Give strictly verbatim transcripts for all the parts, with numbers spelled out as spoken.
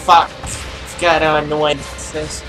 fuck. It's gotta annoy this.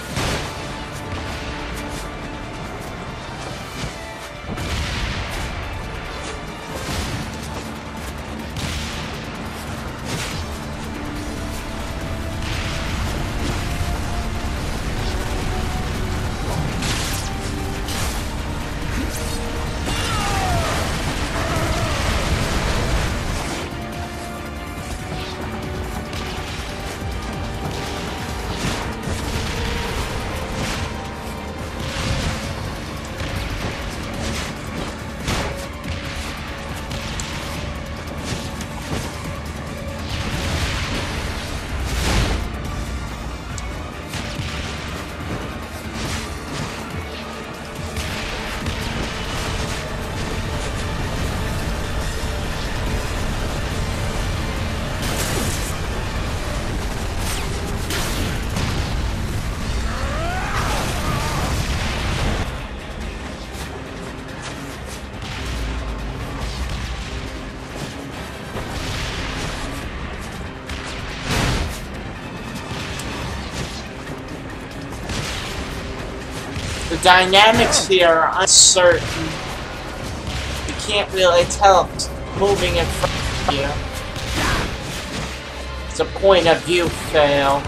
The dynamics here are uncertain. You can't really tell if it's moving in front of you. It's a point of view fail.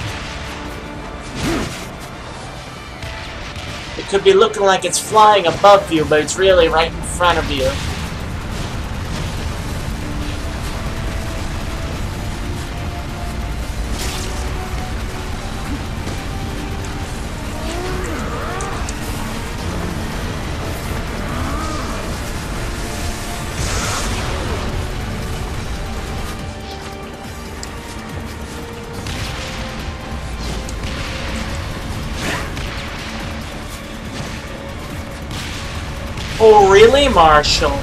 It could be looking like it's flying above you, but it's really right in front of you. Oh, really, Marshall?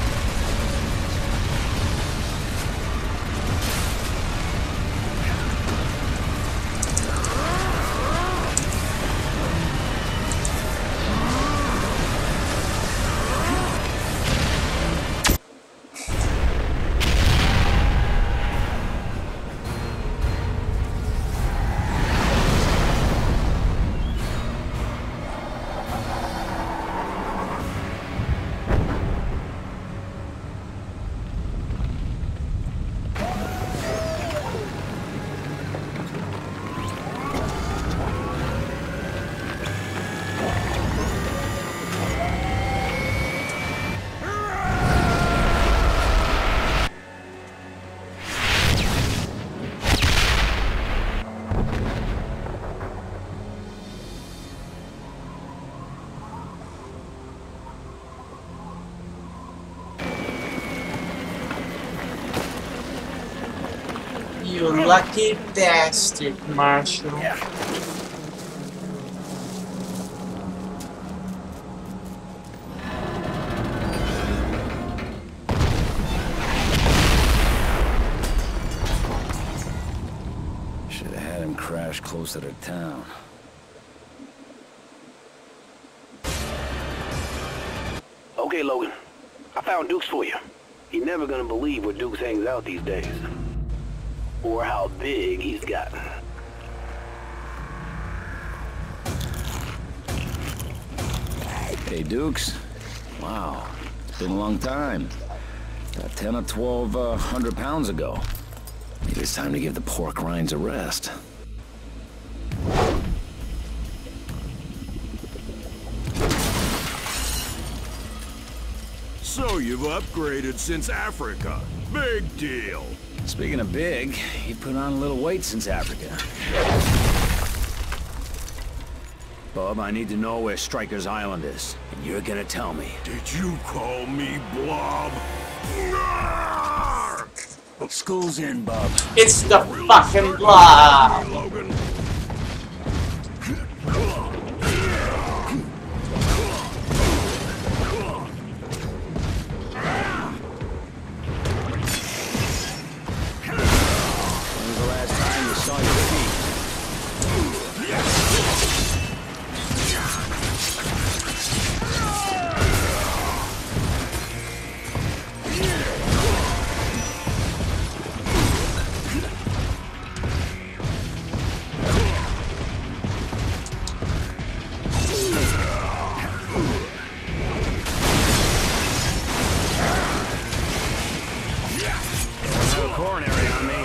You lucky bastard, Marshall. Yeah. Should have had him crash closer to town. Okay, Logan. I found Dukes for you. You're never gonna believe where Dukes hangs out these days. Or how big he's gotten. Hey, Dukes. Wow. It's been a long time. About ten or twelve uh, hundred pounds ago. Maybe it's time to give the pork rinds a rest. So you've upgraded since Africa. Big deal. Speaking of big, you put on a little weight since Africa. Bub, I need to know where Stryker's Island is, and you're gonna tell me. Did you call me Blob? School's in, Bub. It's the fucking Blob! Logan. When was the last time you saw your feet? coronary on me.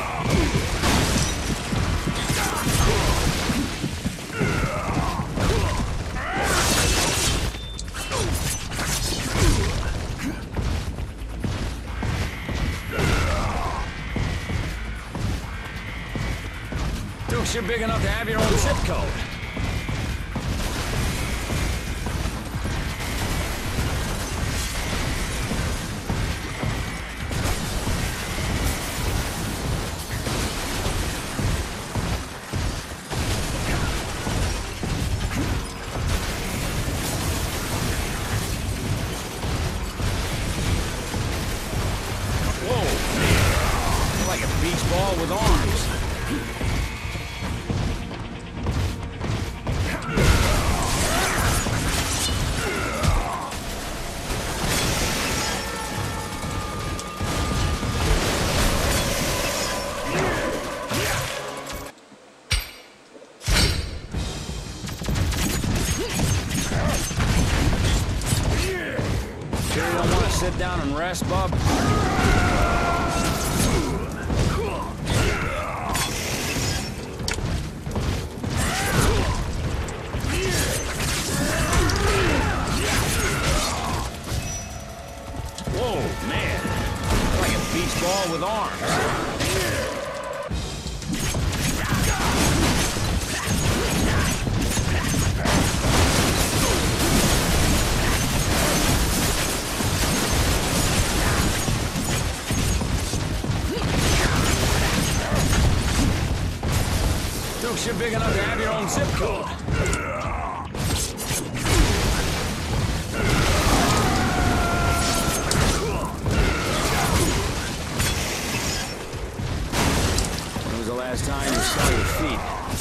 Dukes, you're big enough to have your own zip code. Ball with arms. Sure you don't want to sit down and rest, bub? Ball with arms. Dukes, you're big enough to have your own zip code. Last time you saw your feet.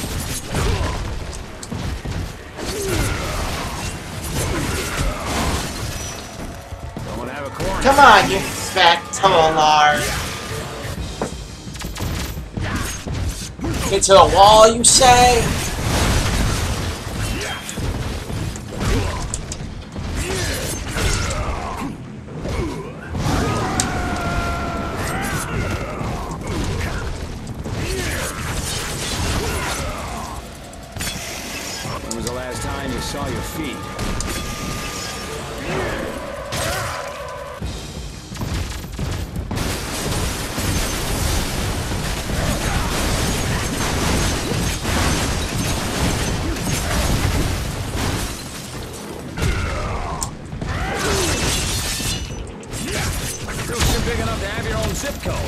Someone have a corner. Come on, you fat Tolar. Get to the wall, you say? When was the last time you saw your feet? Dukes, you're big enough to have your own zip code.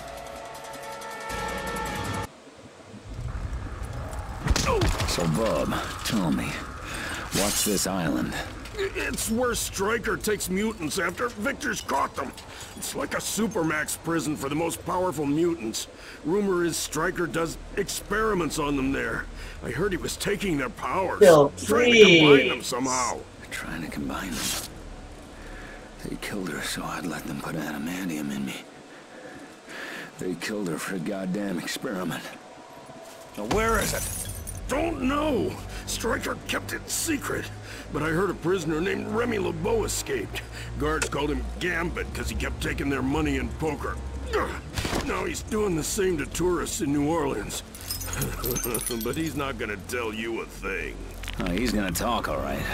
So, Bub, tell me, what's this island? It's where Stryker takes mutants after Victor's caught them. It's like a supermax prison for the most powerful mutants. Rumor is Stryker does experiments on them there. I heard he was taking their powers. Bill, trying to combine them somehow. Trying to combine them. They killed her so I'd let them put adamantium in me. They killed her for a goddamn experiment. Now where is it? Don't know. Stryker kept it secret. But I heard a prisoner named Remy LeBeau escaped. Guards called him Gambit because he kept taking their money in poker. Now he's doing the same to tourists in New Orleans. But he's not gonna tell you a thing. Oh, he's gonna talk, all right.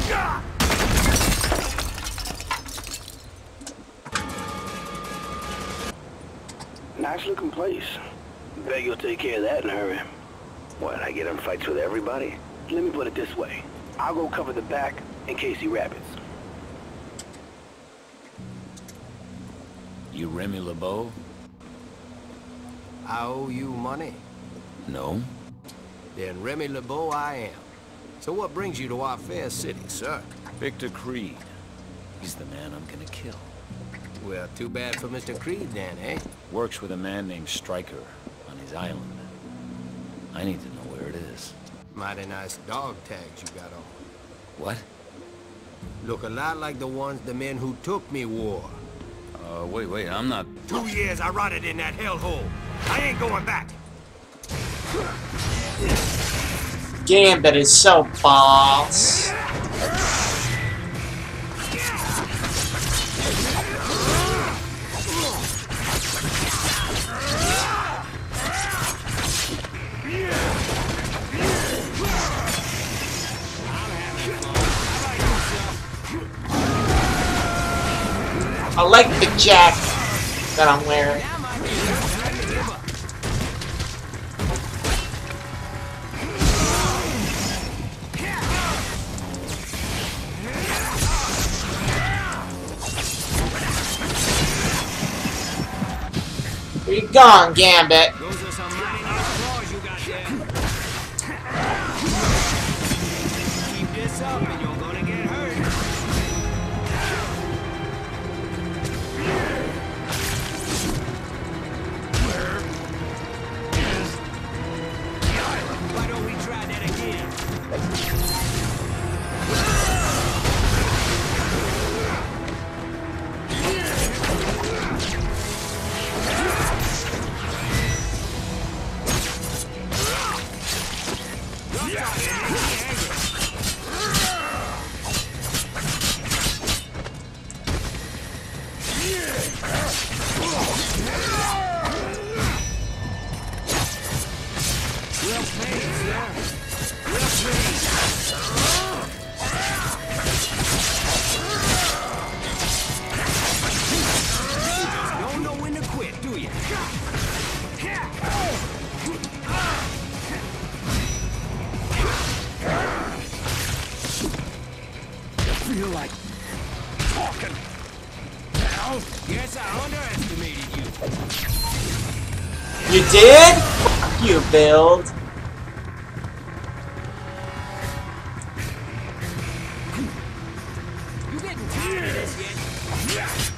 Nice looking place. Bet you'll take care of that in a hurry. What, I get in fights with everybody? Let me put it this way. I'll go cover the back in case he rabbits. You Remy LeBeau? I owe you money. No? Then Remy LeBeau I am. So what brings you to our fair city, sir? Victor Creed. He's the man I'm gonna kill. Well, too bad for Mister Creed then, eh? Works with a man named Stryker on his island. I need to know where it is. Mighty nice dog tags you got on. What? Look a lot like the ones the men who took me wore. Uh, wait, wait, I'm not... Two years I rotted in that hellhole. I ain't going back. Gambit is so boss. I like the jacket that I'm wearing. Where you gone, Gambit? Those are some mighty nice claws you got there. Keep this up and you're gonna get hurt. Where is the island? Why don't we try that again? Don't know when to quit, do you? Feel like talking now? Guess I underestimated you. You did? Fuck you, Build. You getting tired of this yet?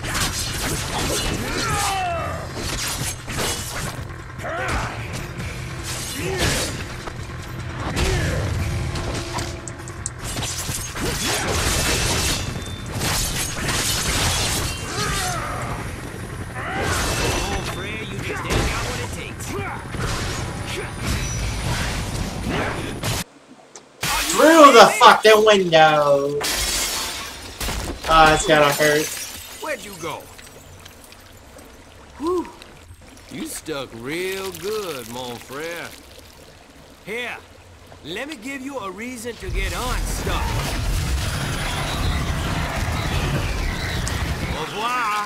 Oh, Fred, you just ain't got what it takes. Through the fucking window. Oh, it's gonna hurt. Where'd you go? Whew. You stuck real good, mon frere. Here, let me give you a reason to get unstuck. Au revoir.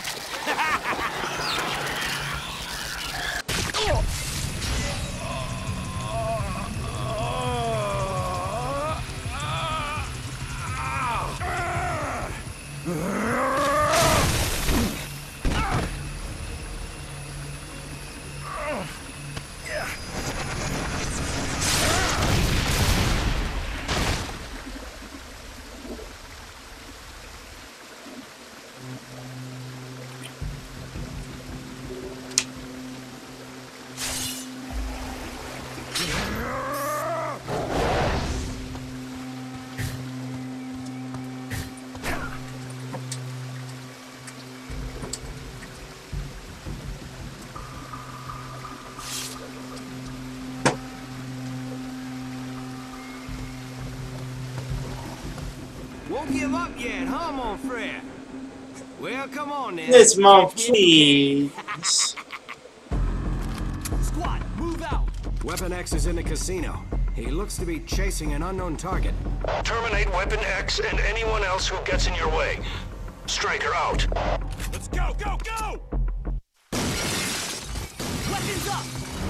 Won't give up yet, huh, mon frere? Well, come on then. This mom, please. Squad, move out. Weapon X is in the casino. He looks to be chasing an unknown target. Terminate Weapon X and anyone else who gets in your way. Stryker out. Let's go, go, go! Weapons up!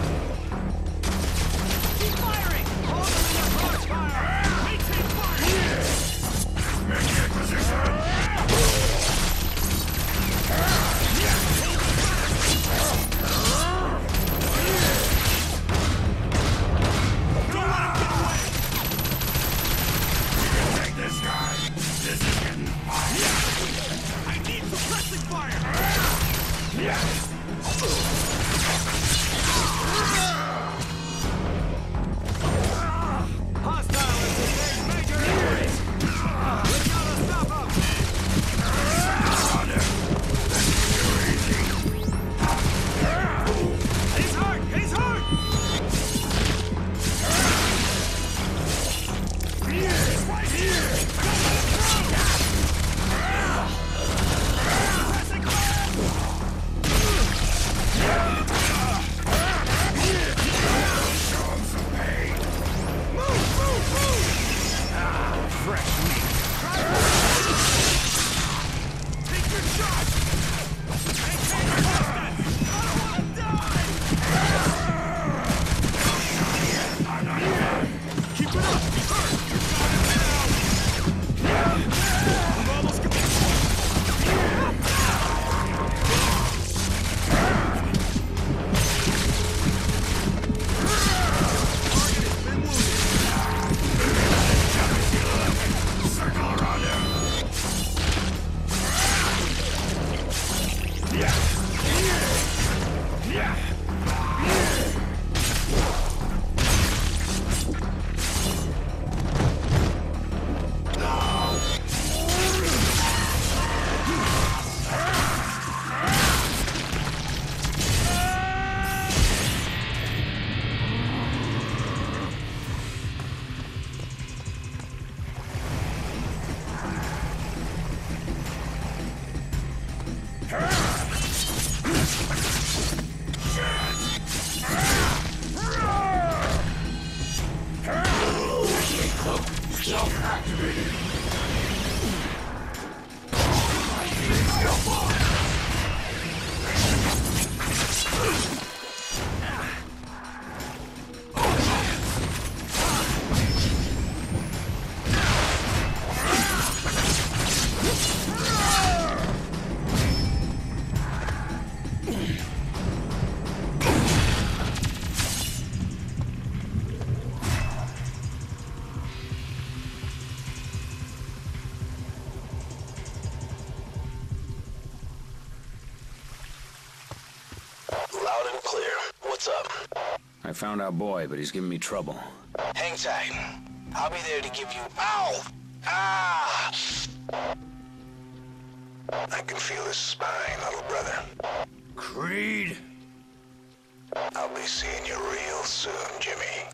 Keep firing! Hold them in your crossfire! Maintain fire! Maintain position. Don't let him get away! Take this guy. This is getting hot. I need suppressing fire! clear. What's up? I found our boy, but he's giving me trouble. Hang tight. I'll be there to give you... Ow! Ah! I can feel his spine, little brother. Creed? I'll be seeing you real soon, Jimmy.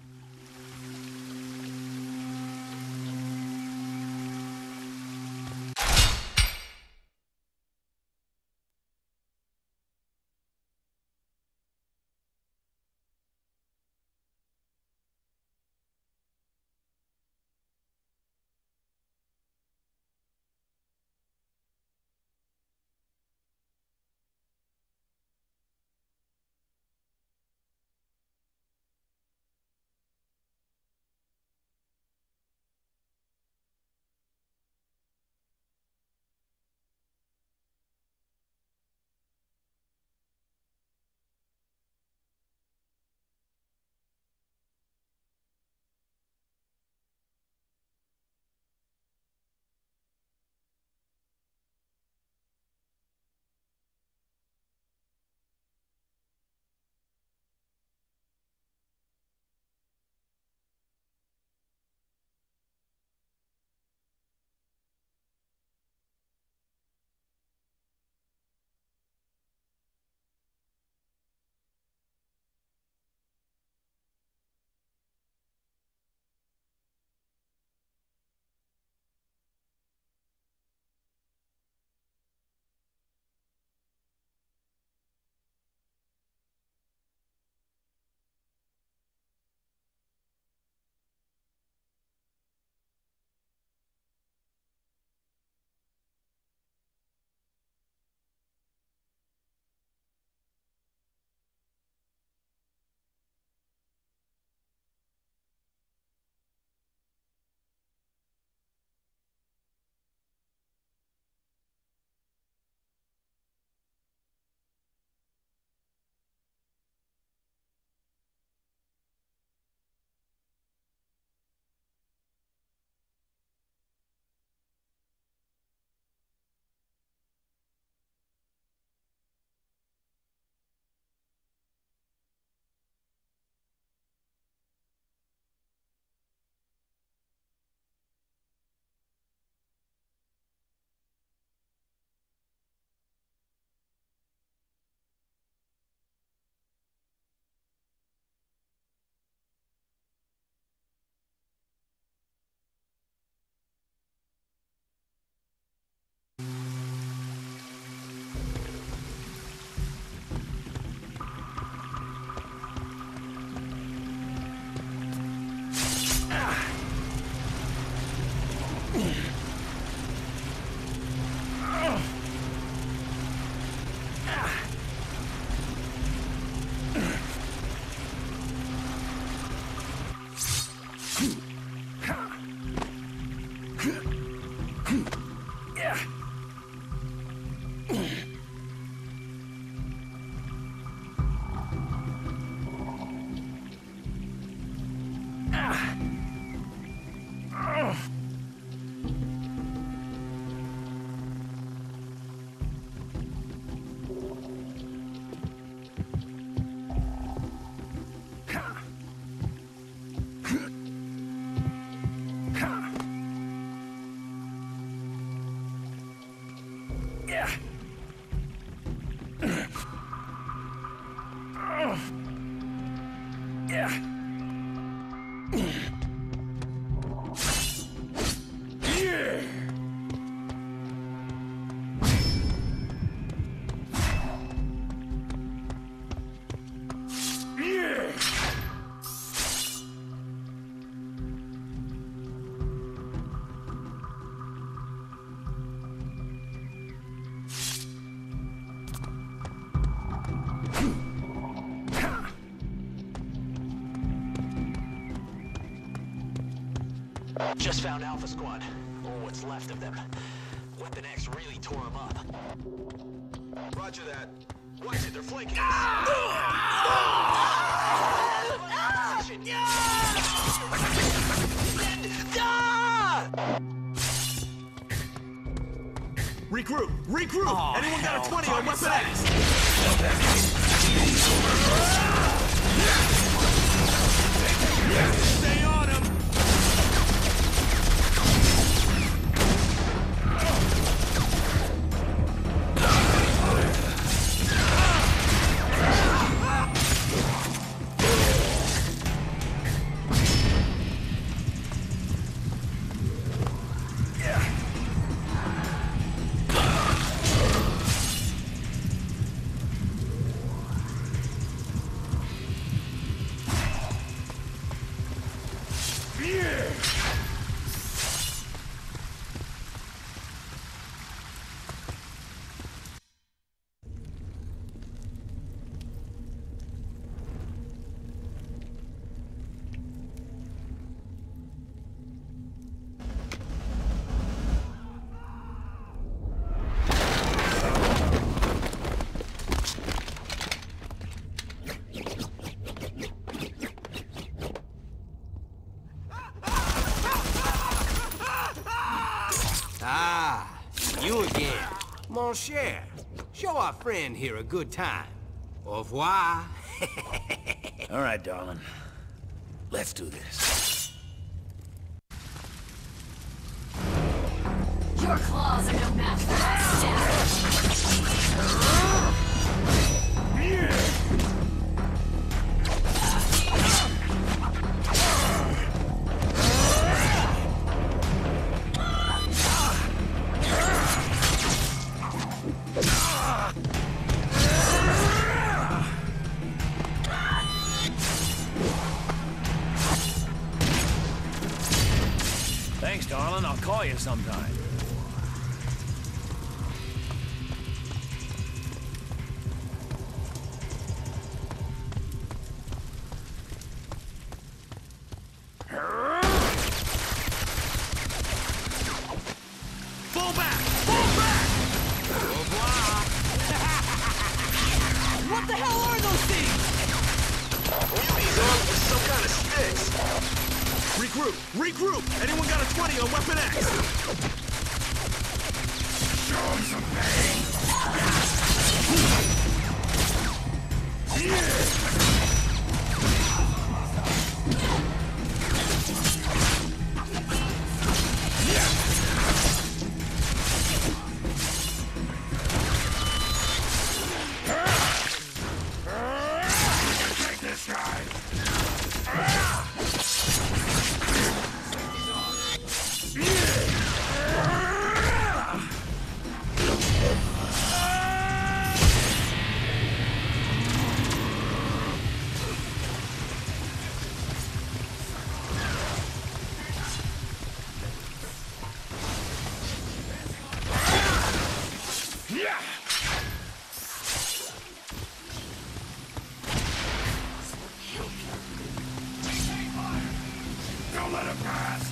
Just found Alpha Squad, or what's left of them. Weapon X really tore them up. Roger that. Watch it, they're flanking us. Regroup! Regroup! Oh, Anyone got a hell, twenty on Weapon X? share. Show our friend here a good time. Au revoir. All right, darling. Let's do this. Your claws are no match for my staff. Thanks, darling. I'll call you sometime. Fall back! Fall back! Au revoir. What the hell are those things? These arms with some kind of sticks. Regroup! Regroup! Anyone got a twenty on Weapon X? Show him some pain! Take this guy! Don't let him pass!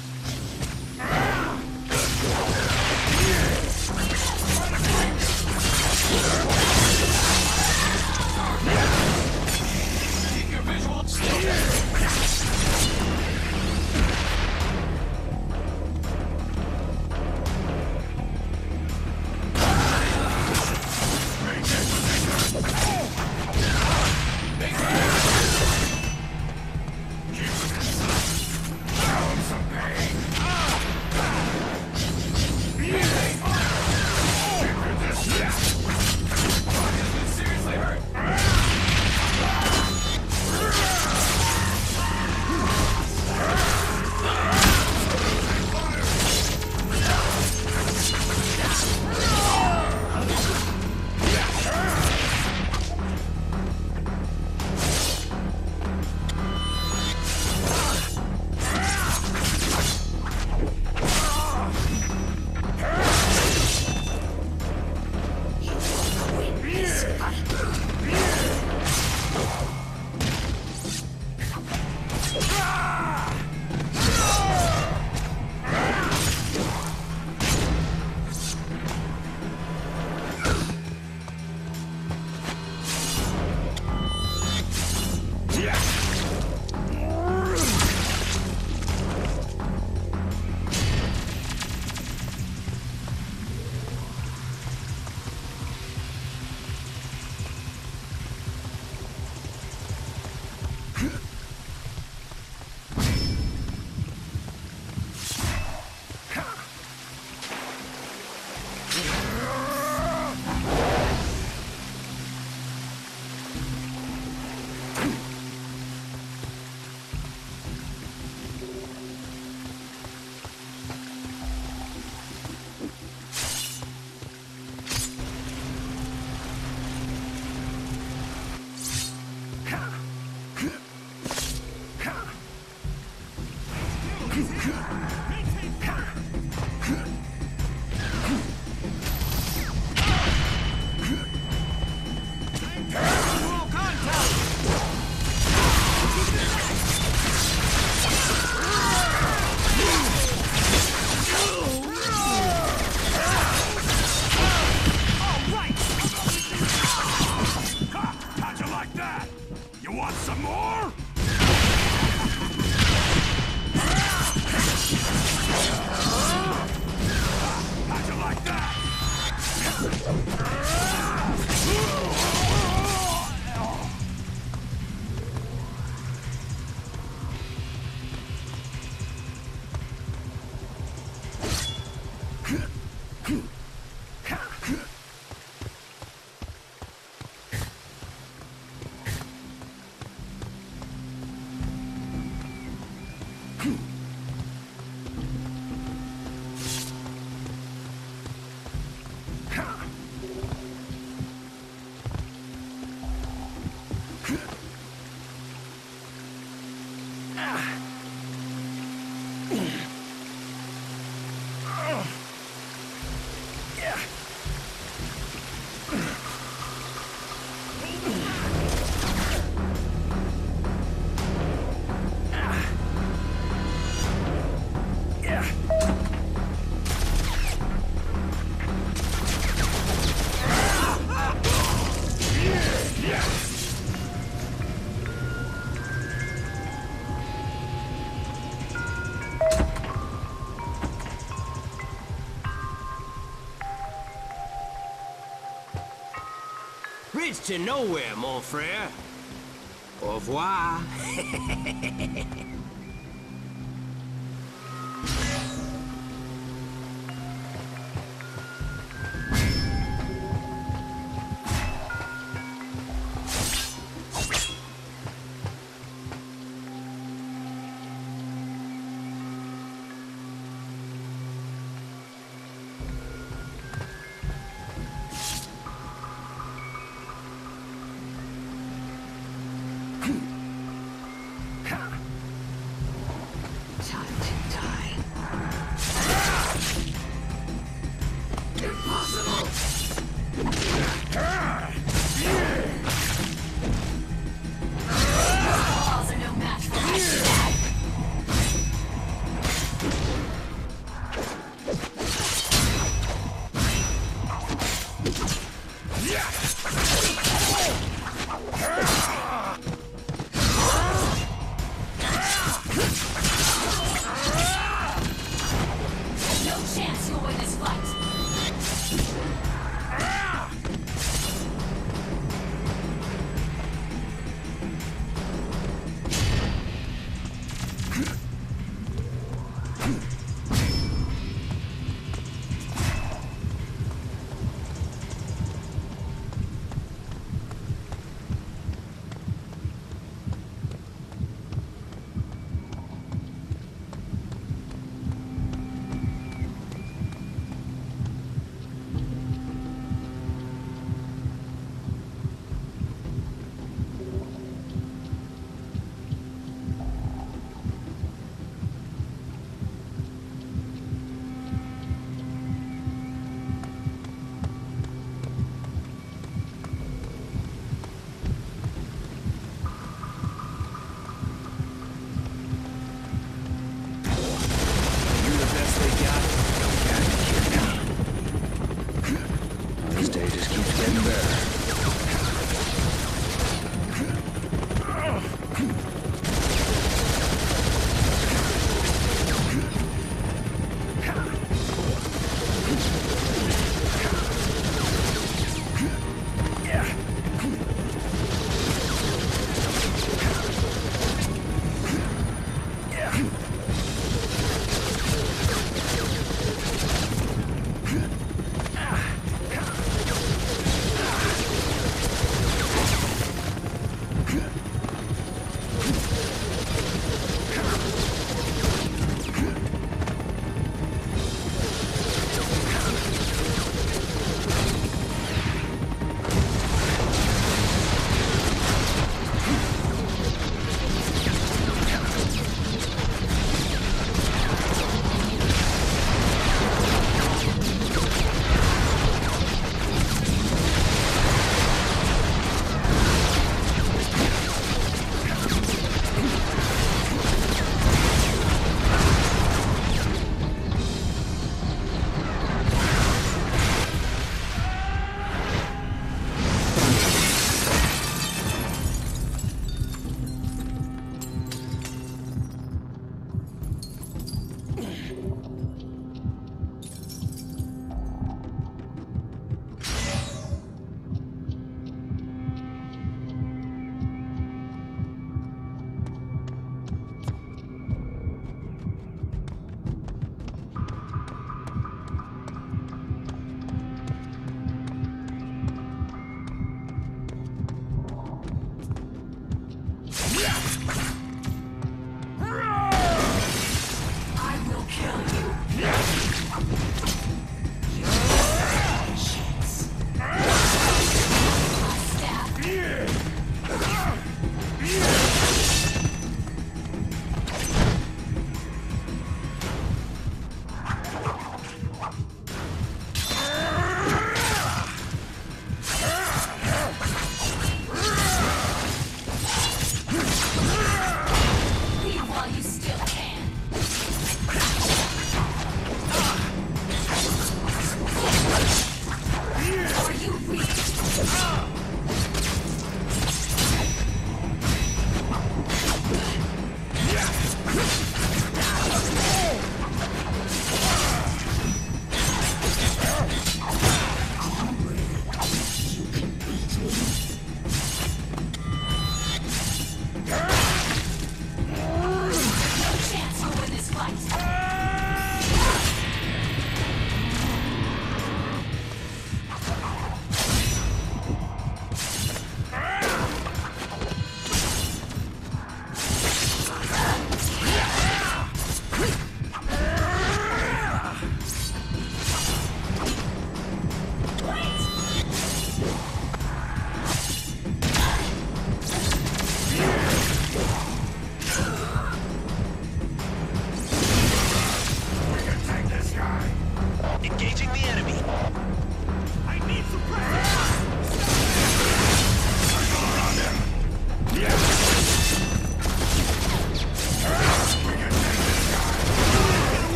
How'd you like that? Bridge to nowhere, mon frère. Au revoir.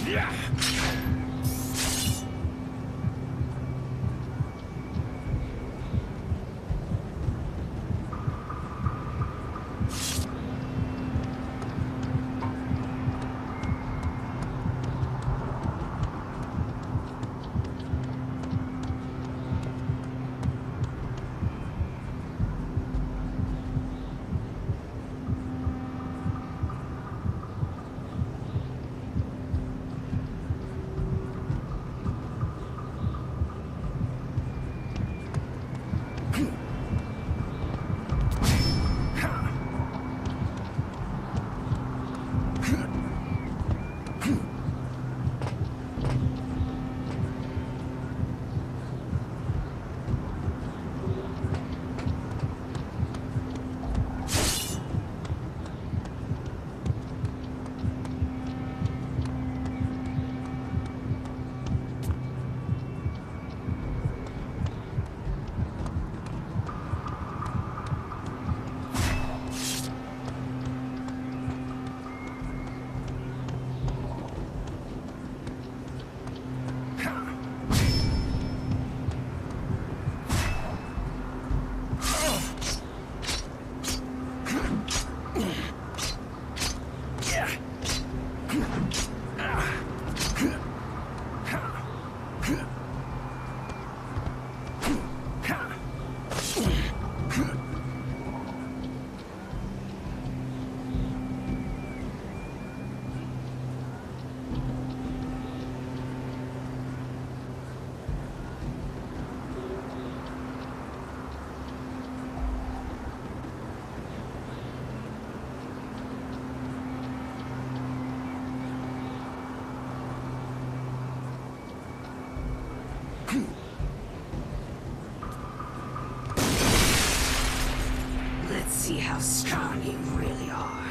Let's see how strong you really are.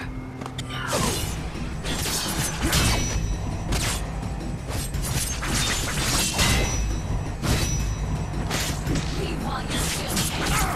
Leave while you still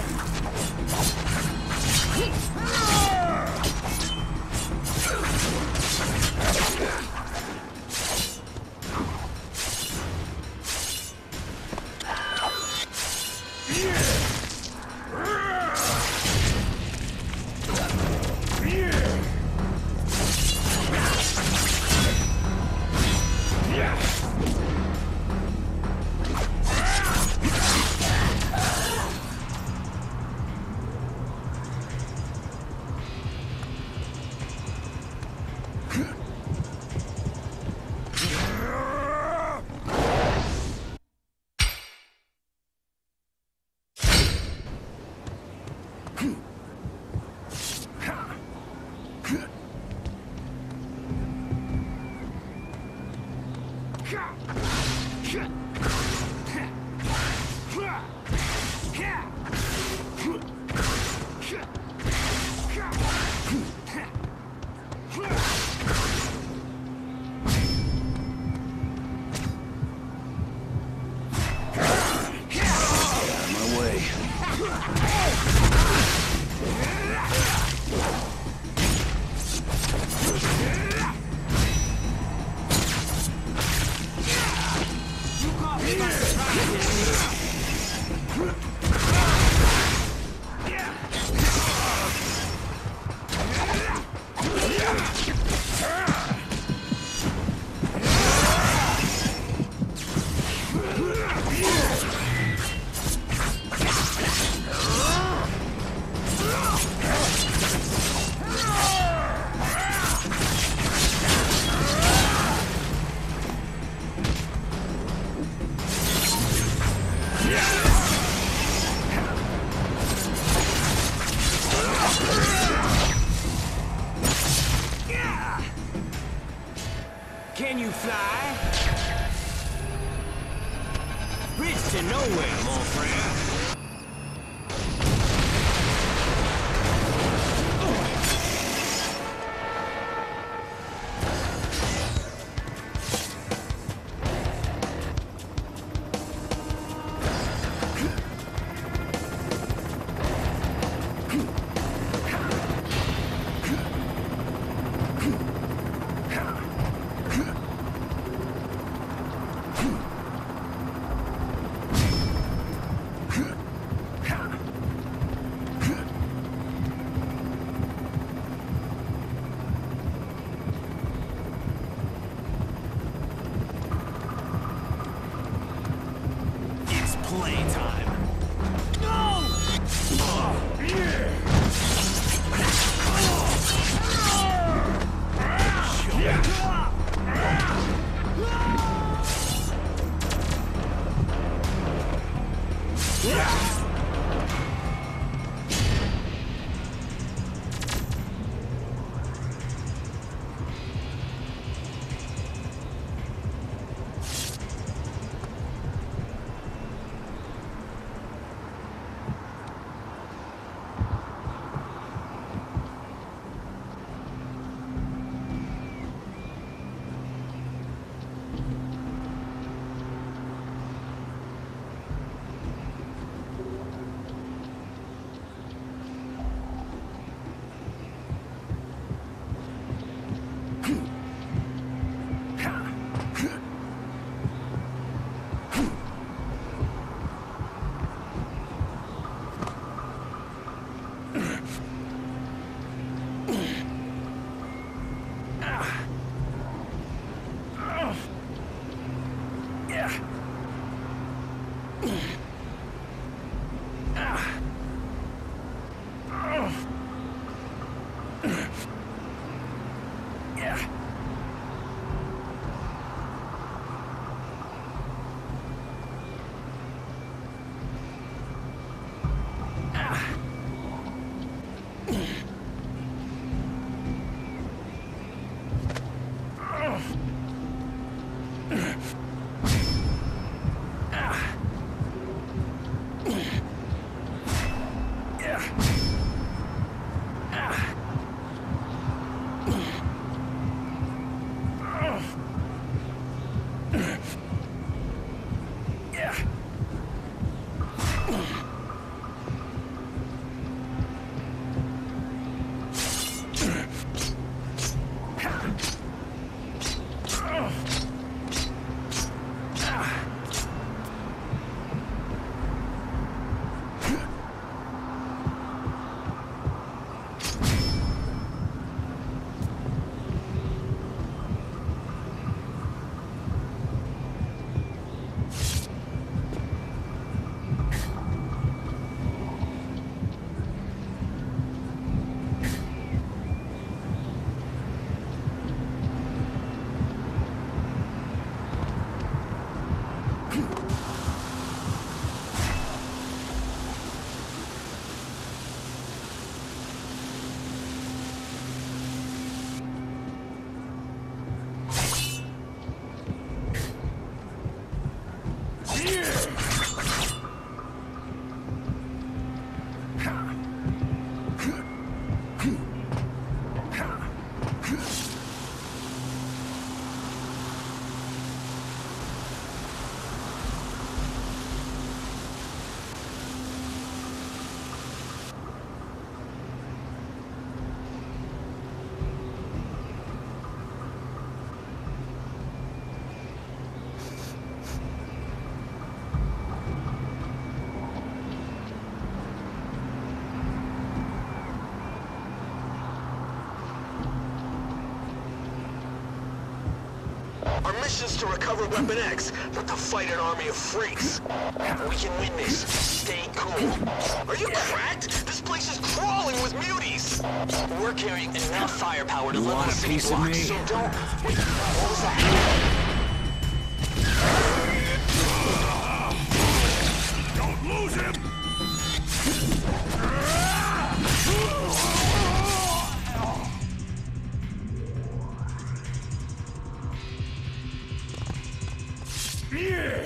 Can you fly? Bridge to nowhere, mon frere. Our mission's to recover Weapon X, not to fight an army of freaks. We can win this. Stay cool. Are you cracked? This place is crawling with muties. We're carrying enough firepower to You level want the a city piece of block, me? so don't... Wait, what was that? Don't lose him! Yeah!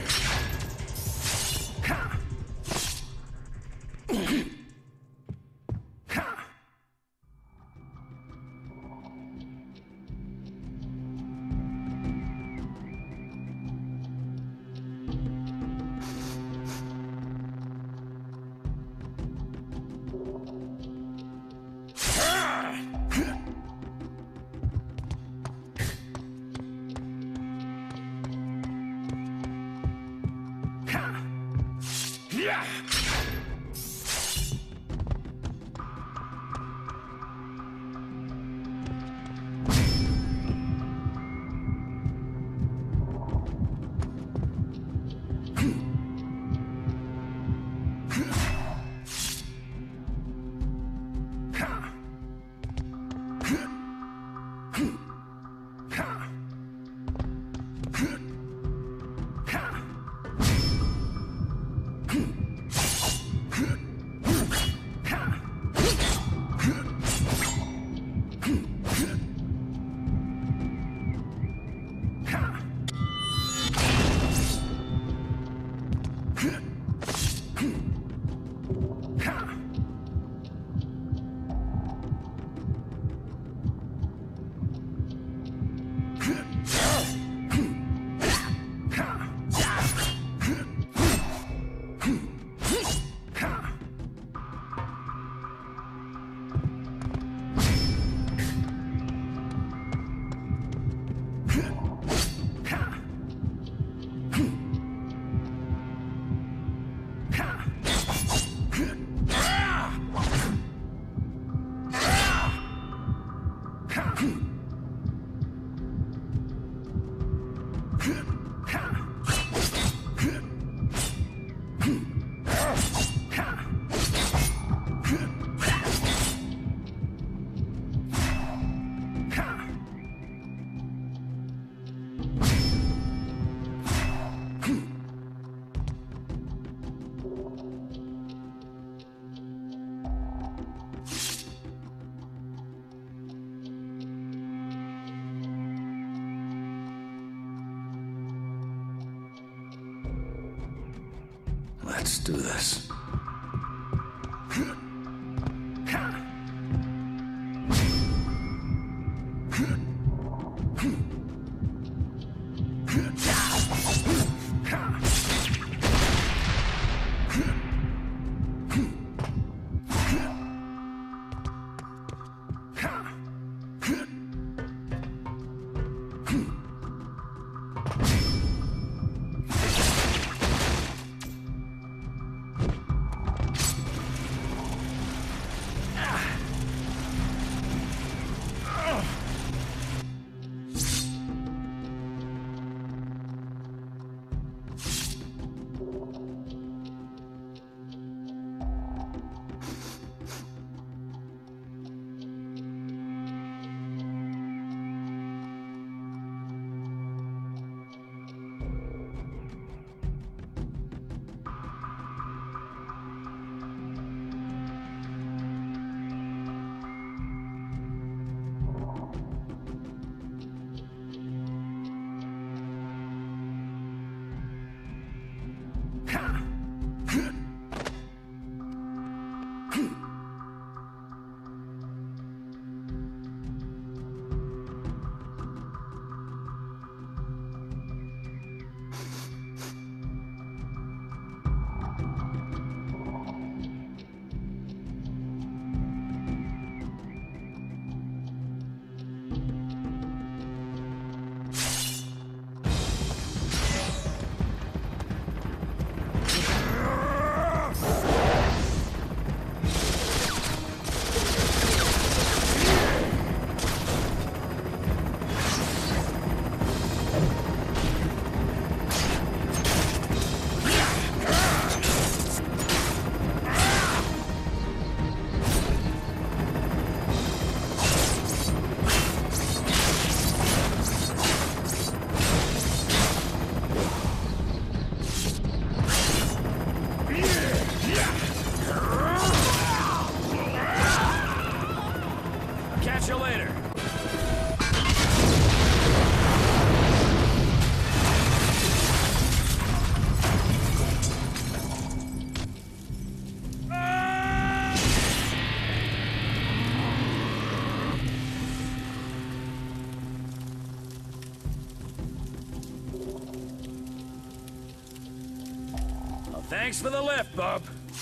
Let's do this. Catch you later. Well, thanks for the lift, bub.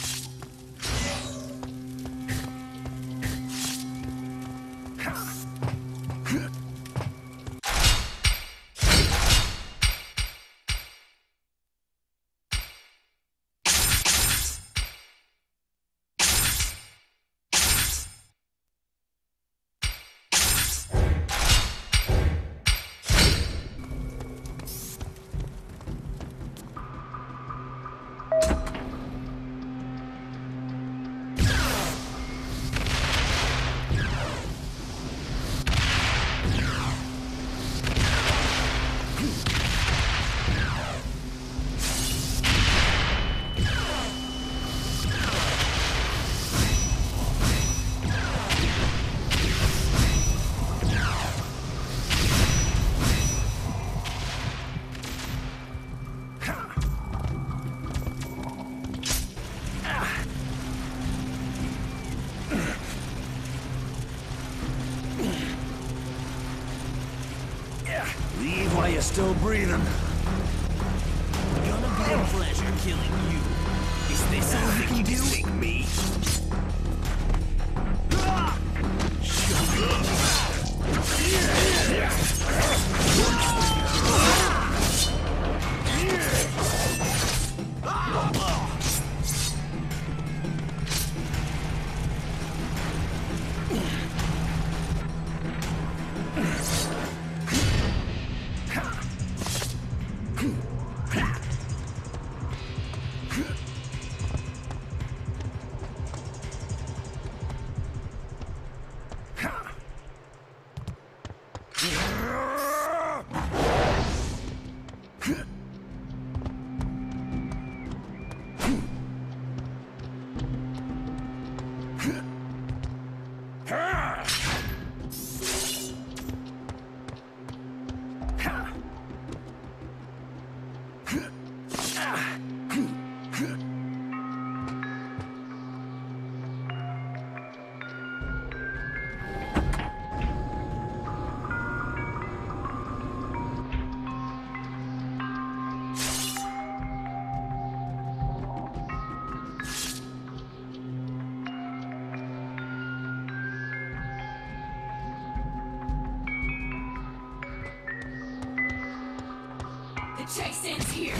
Leave while you're still breathing. Gonna be a pleasure killing you. Is this all you can do? Take me. Huh? The chase ends here.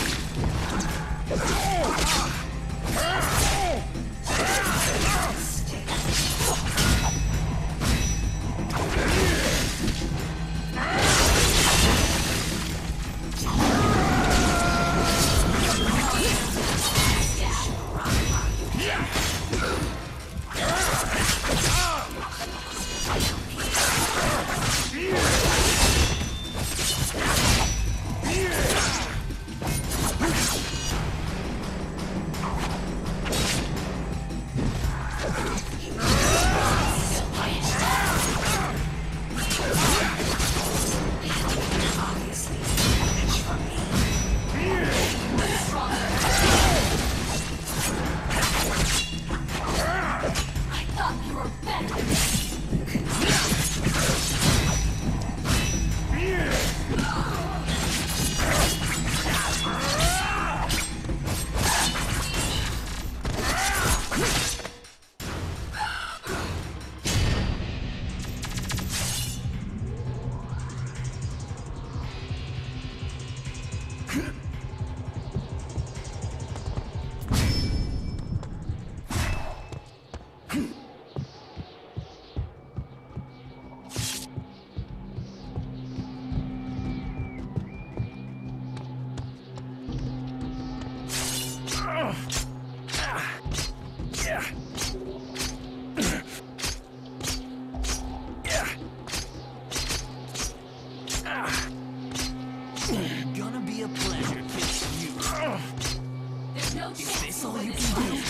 Gonna be a pleasure killing you. There's no Is chance this to all win you this can do?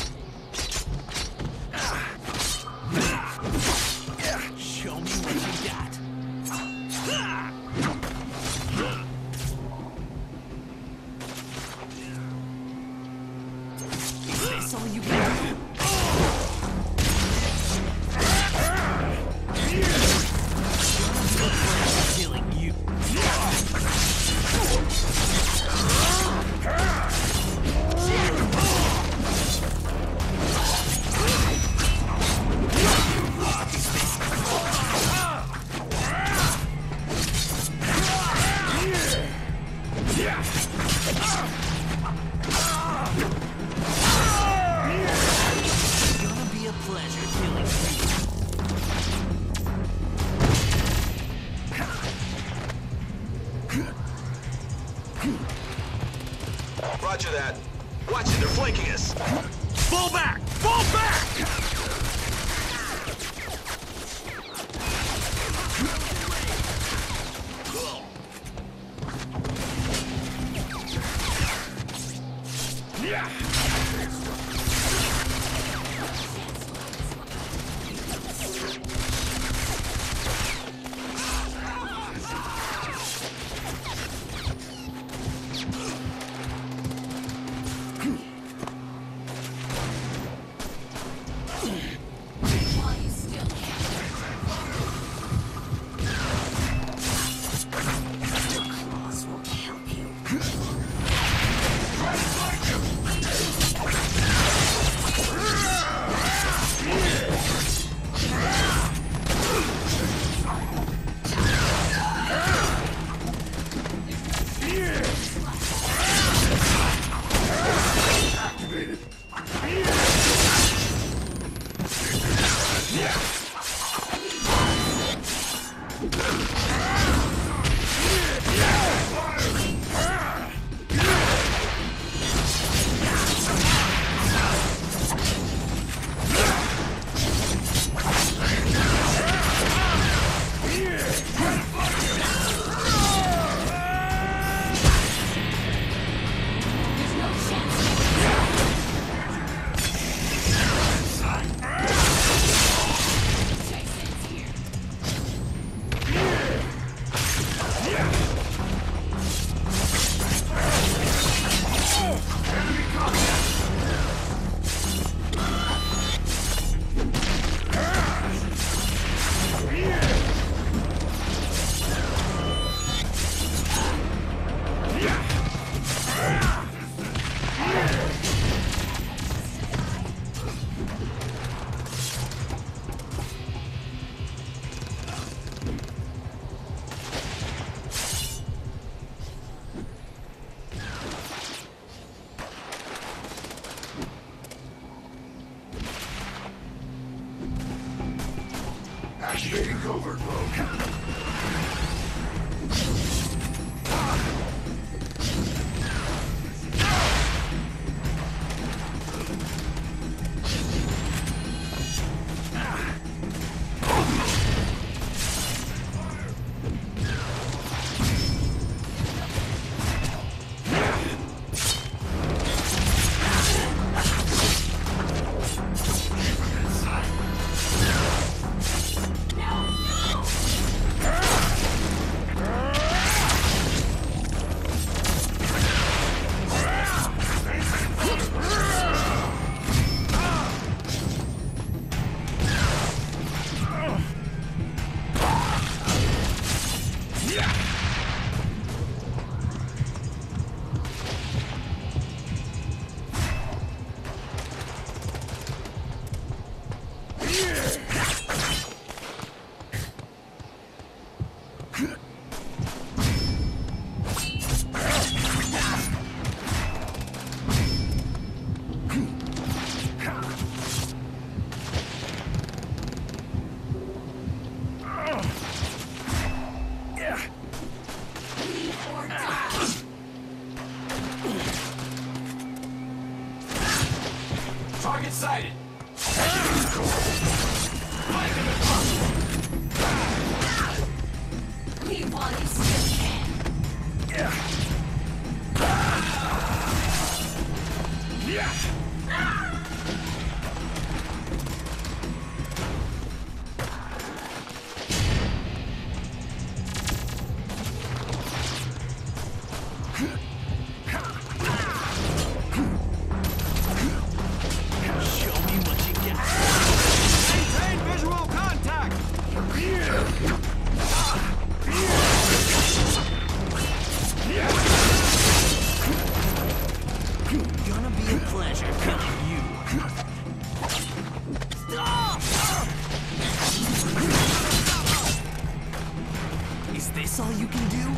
fight. Show me what you got. Is this all you got? Killing you. Gonna be a pleasure killing you. Roger that. Watch it, they're flanking us. Fall back! Fall back! While you still can. Claws will help you. Target sighted. Leave while you still can. Is this all you can do?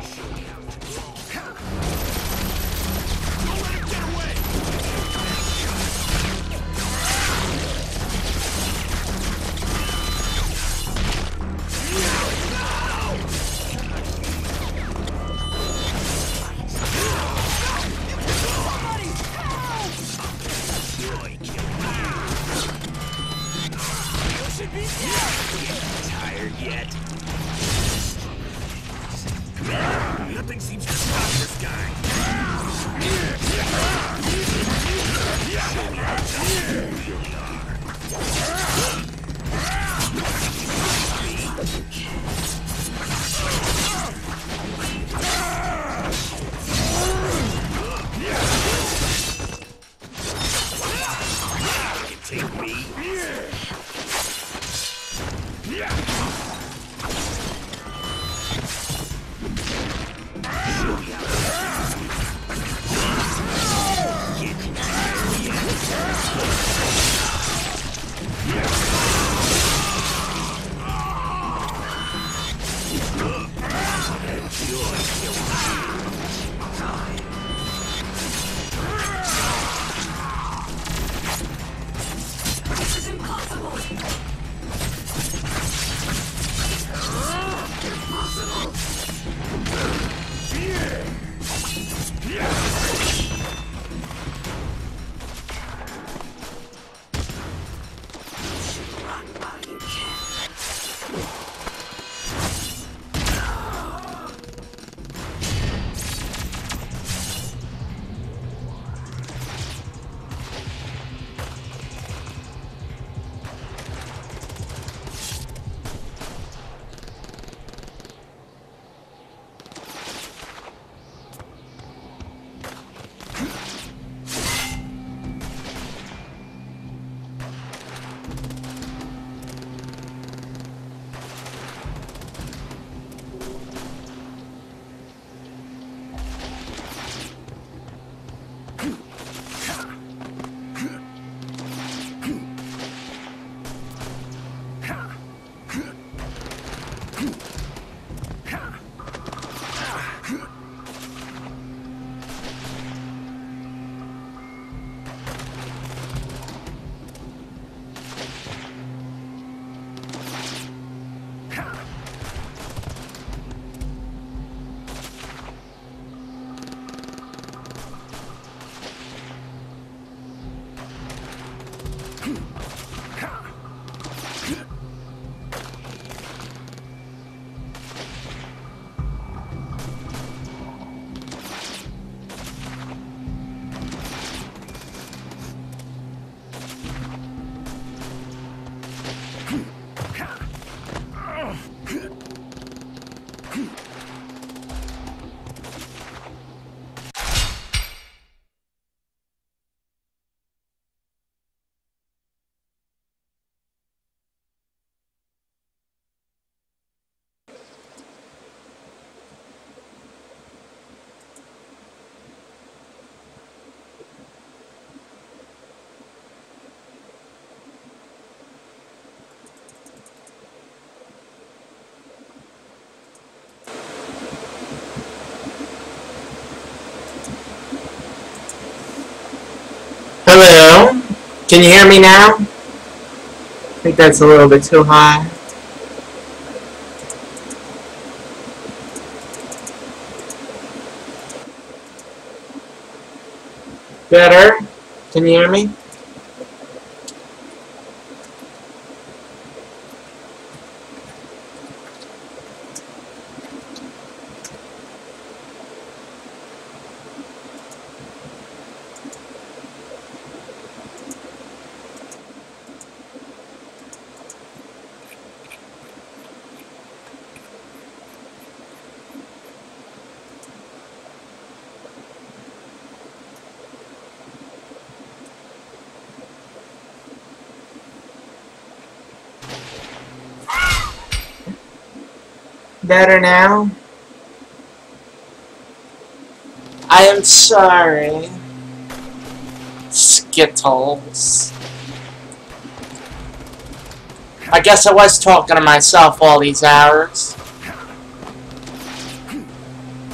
Tired yet? Nothing seems to stop this guy. Take me. This is impossible. Hello? Can you hear me now? I think that's a little bit too high. Better? Can you hear me? Better now? I am sorry, Skittles. I guess I was talking to myself all these hours.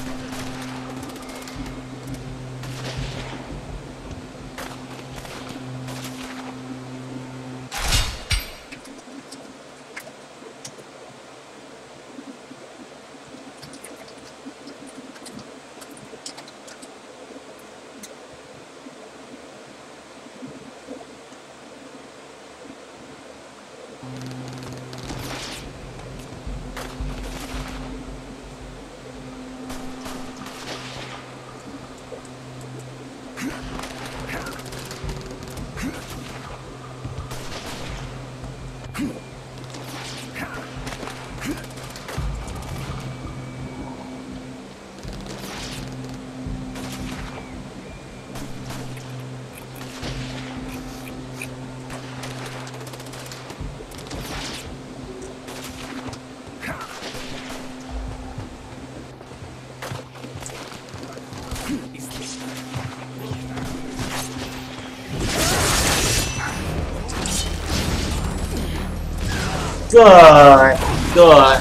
Good. Good.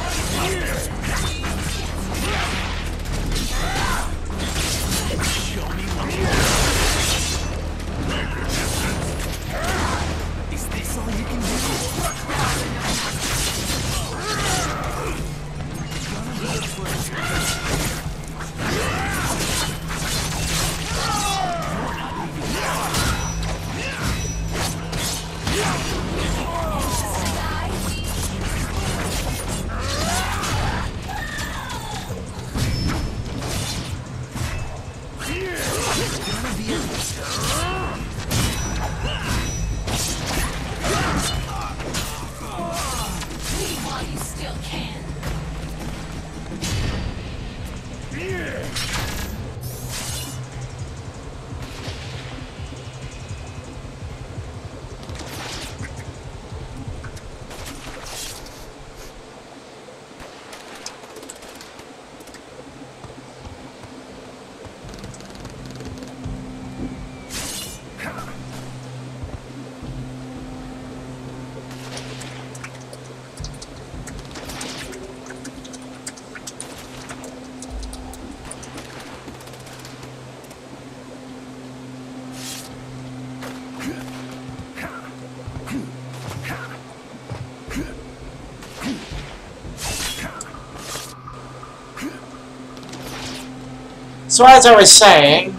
So as I was saying,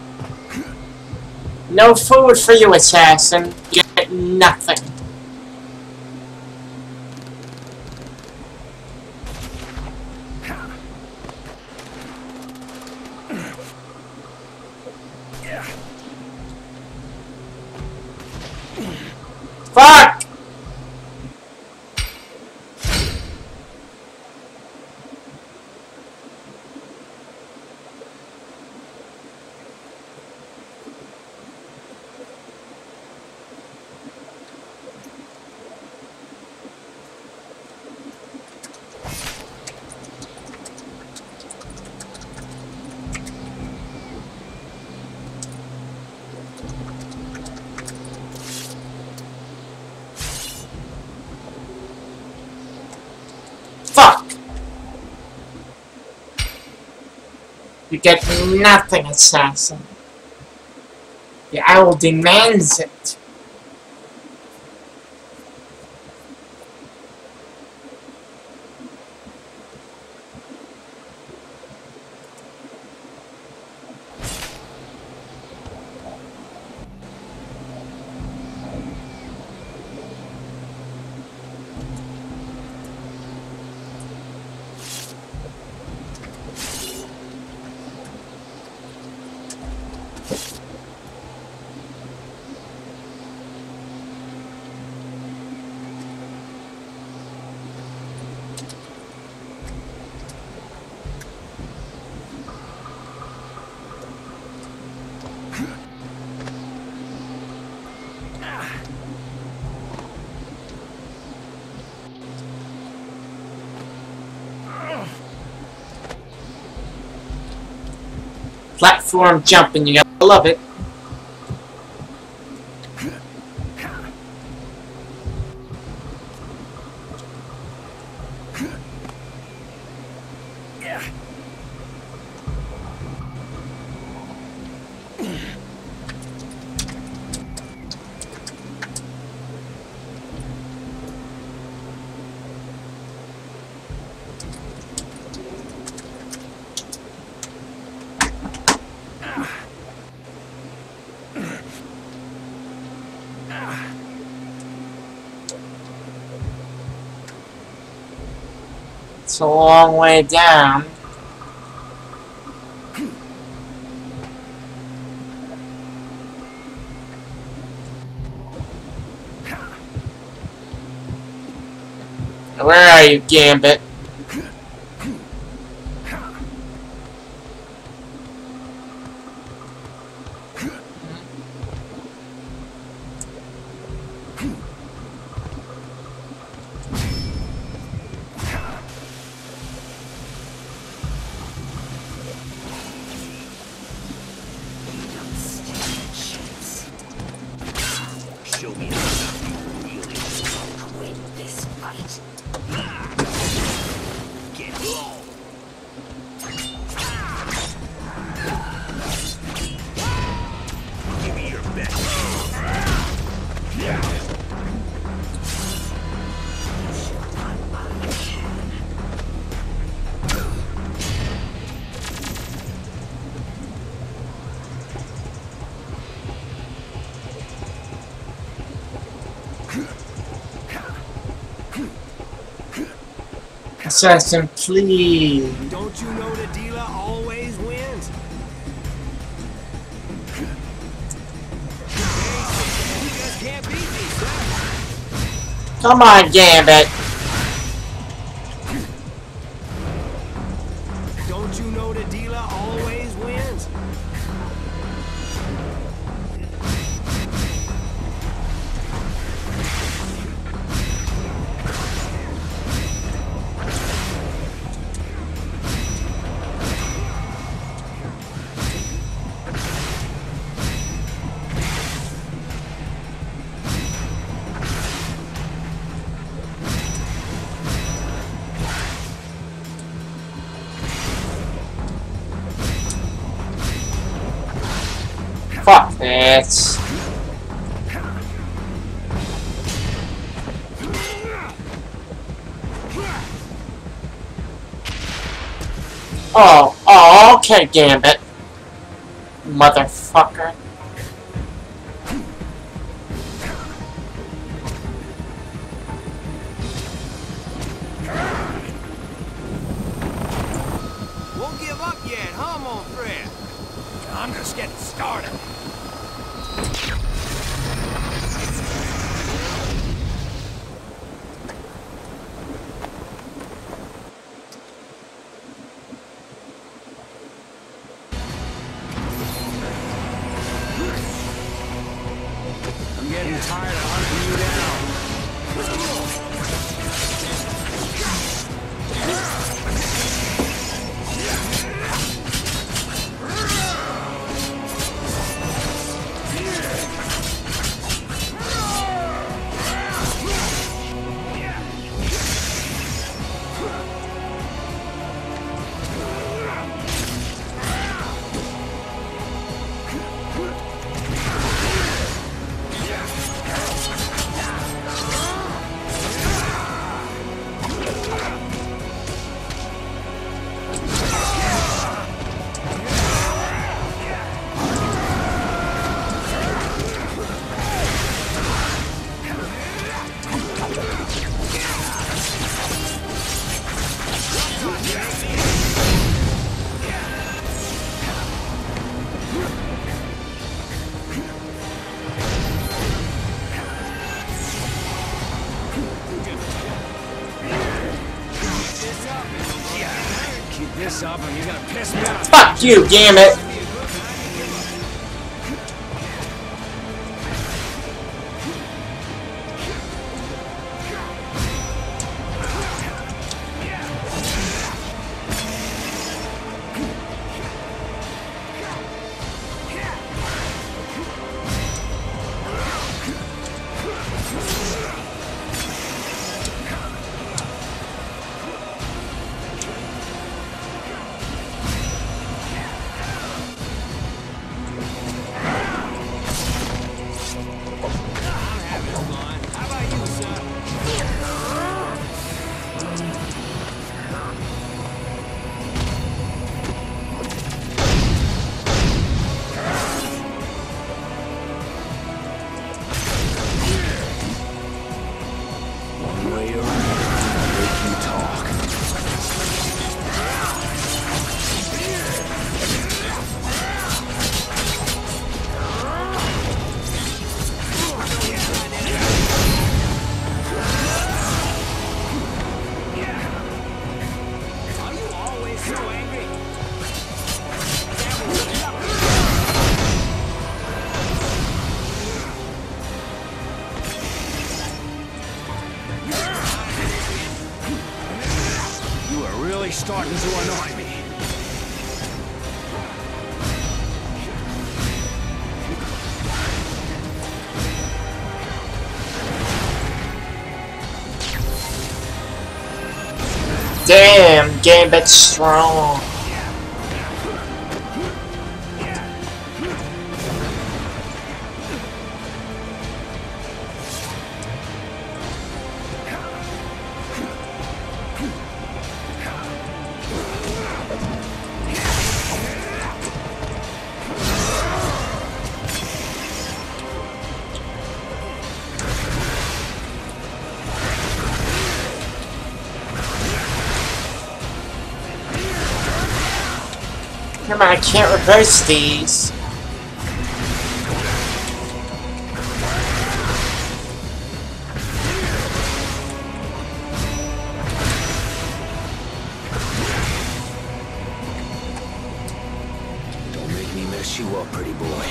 no food for you, assassin. You get nothing. Fuck! Fuck! You get nothing, assassin. The owl demands it. Platform jumping, you gotta love it. It's a long way down. Where are you, Gambit? Show me how you really win this fight. Assassin, please. Don't you know the dealer always wins? You just can't beat me, sir. Come on, Gambit. Don't you know the dealer always wins? Fuck this. Oh, oh, okay, Gambit. Motherfucker. Won't give up yet, huh, mon frere? I'm just getting started. I'm getting tired of hunting you down. This up and you're gonna piss me off. Fuck you, damn it. Starting to annoy me. Damn, Gambit's strong. Come on, I can't reverse these. Don't make me mess you up, pretty boy.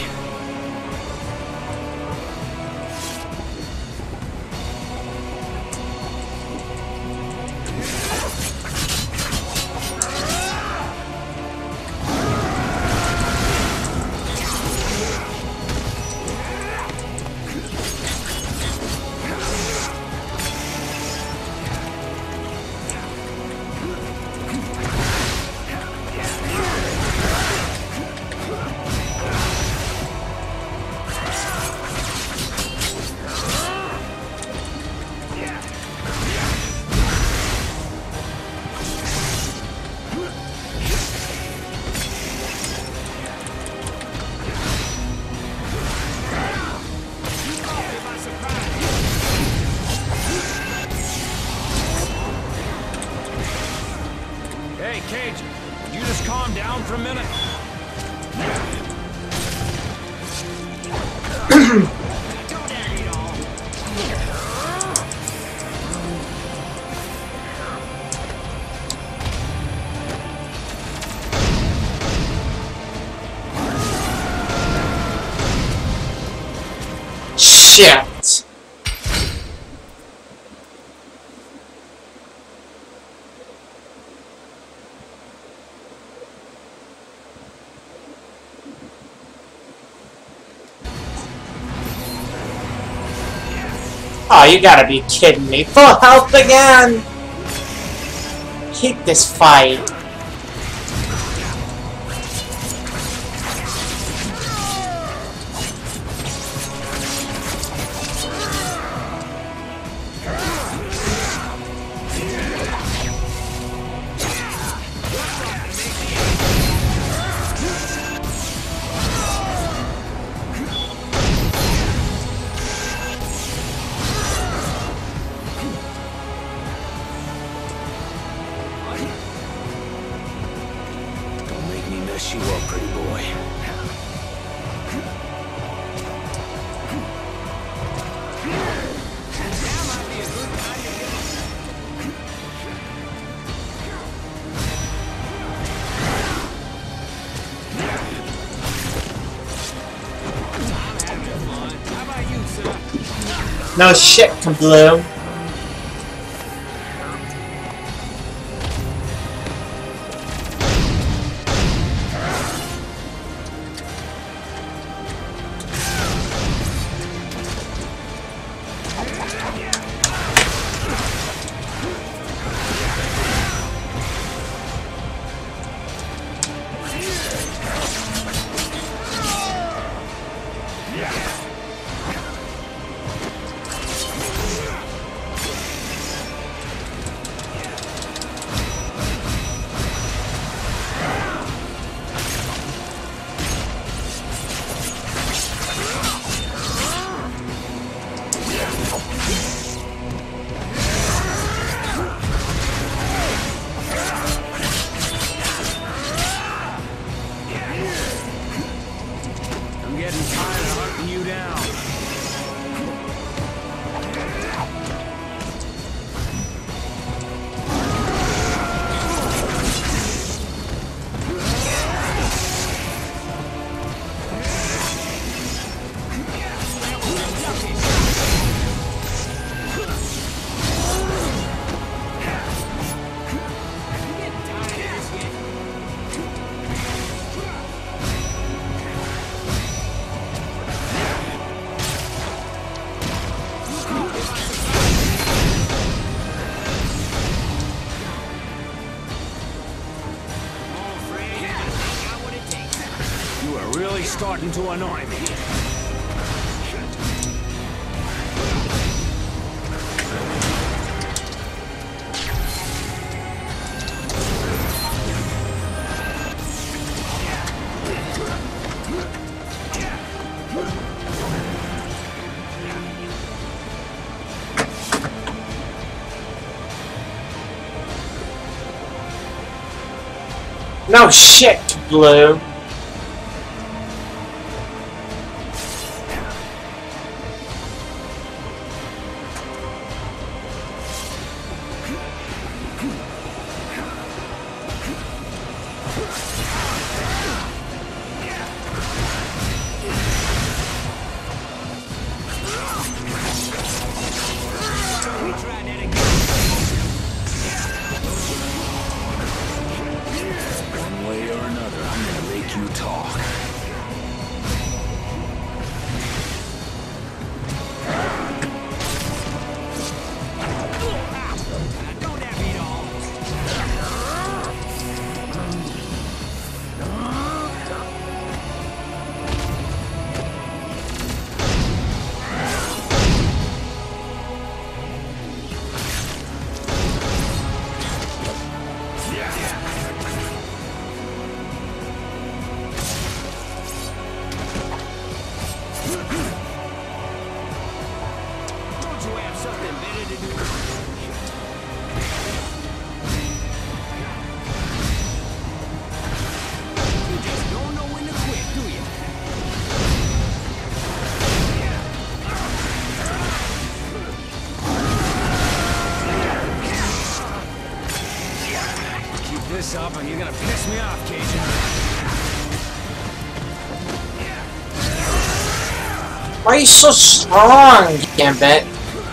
Hey, Cage, would you just calm down for a minute? Shit. Oh, you gotta be kidding me. Full health again! Hate this fight. Mess you up, pretty boy. No shit, Kabloom. I'm getting tired of hunting you down. You are really starting to annoy me. No shit, Blue. This up and you're gonna piss me off, Cajun. Why are you so strong, Gambit?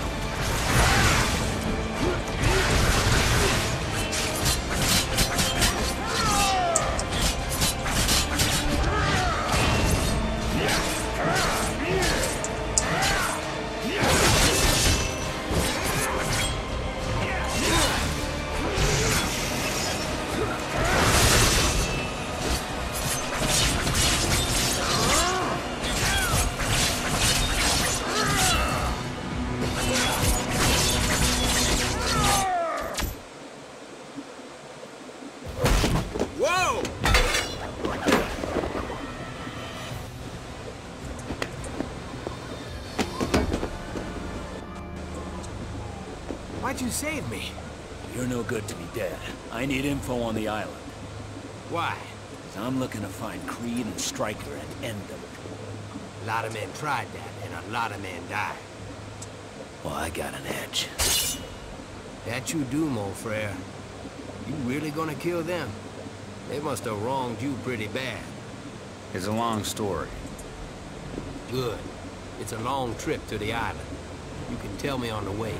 Why'd you save me? You're no good to me dead. I need info on the island. Why? Because I'm looking to find Creed and Stryker and end them. A lot of men tried that, and a lot of men died. Well, I got an edge. That you do, mon frere. You really gonna kill them? They must have wronged you pretty bad. It's a long story. Good. It's a long trip to the island. You can tell me on the way.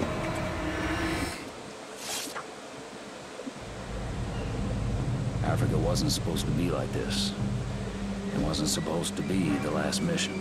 Africa wasn't supposed to be like this. It wasn't supposed to be the last mission.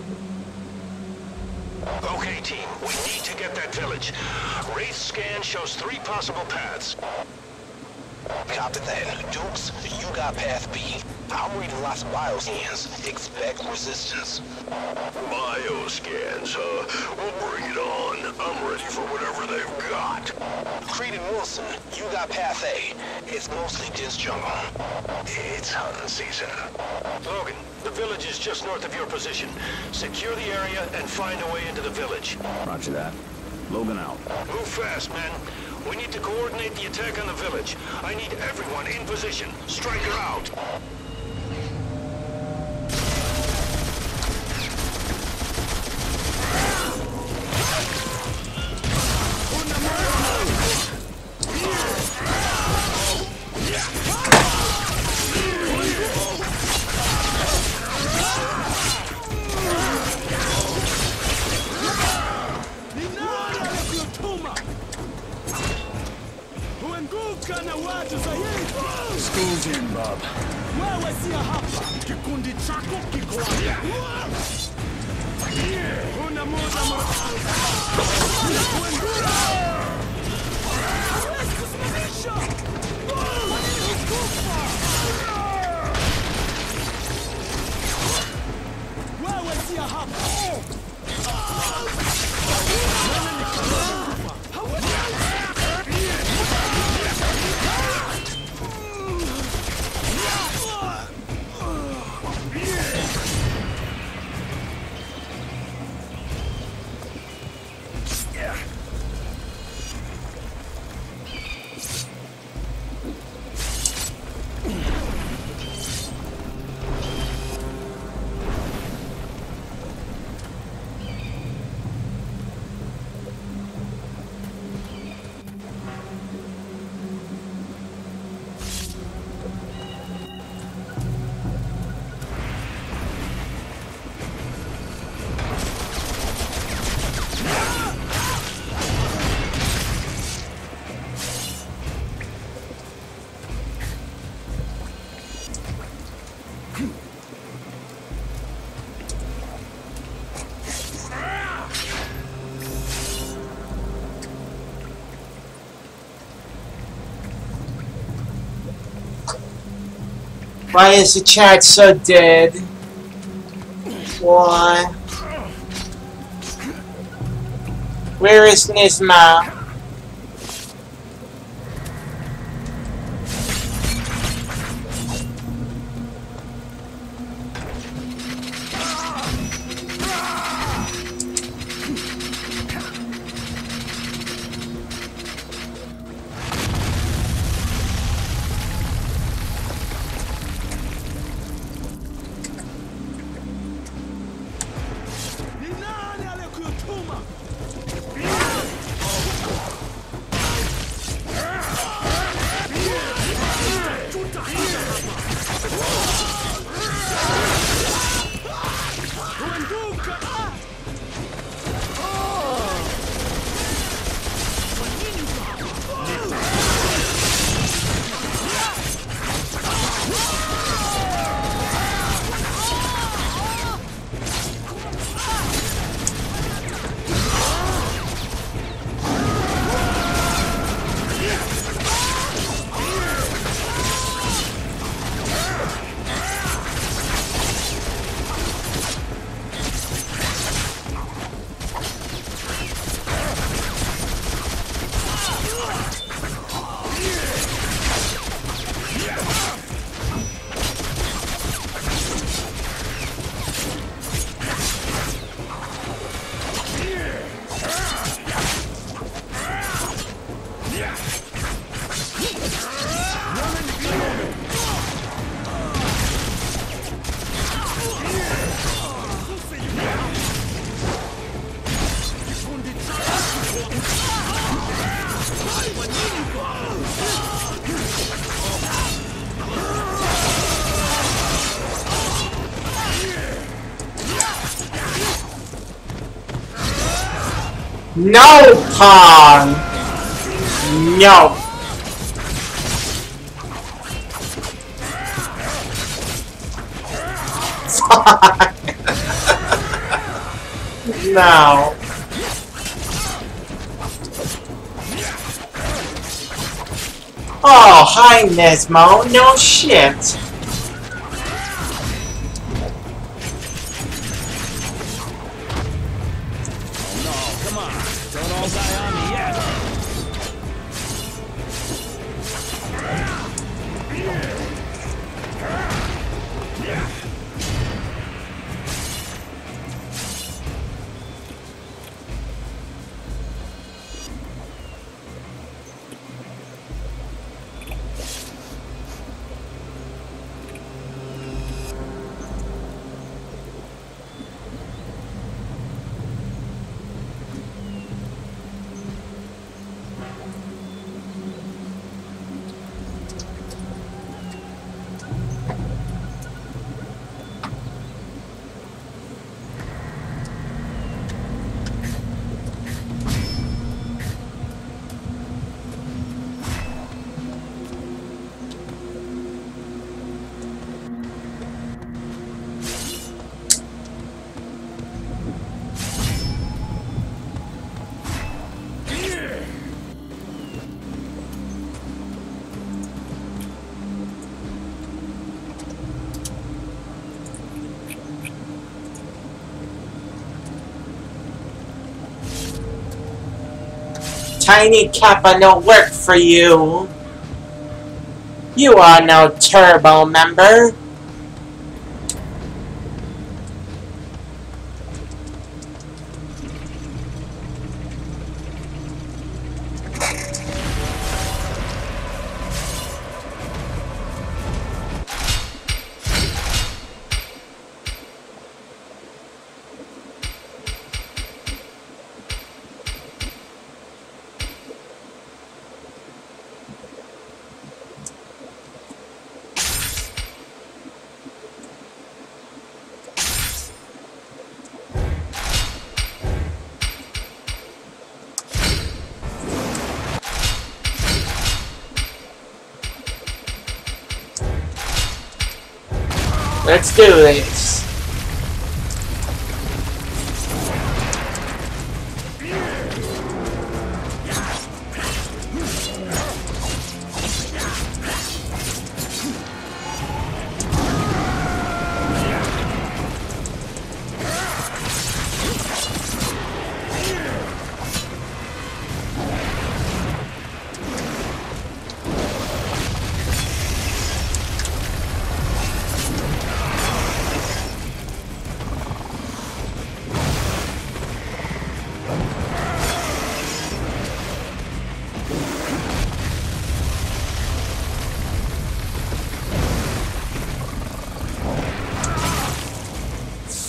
Okay, team, we need to get that village. Wraith scan shows three possible paths. Copy that. Dukes, you got path B. I'm reading lots of bioscans. Expect resistance. Bioscans, huh? Well, bring it on. I'm ready for whatever they've got. Creed and Wilson, you got path A. It's mostly dense jungle. It's hunting season. Logan, the village is just north of your position. Secure the area and find a way into the village. Roger that. Logan out. Move fast, men. We need to coordinate the attack on the village. I need everyone in position. Stryker out. School's in, Bob. Wewe si hapa. Kikundi chako kiko hapa. Una moja wewe si hapa. Why is the chat so dead? Why? Where is Nizma? No, Pong! No! No. Oh, hi, Nesmo. No shit. Tiny Kappa no work for you. You are no turbo member. Let's do this.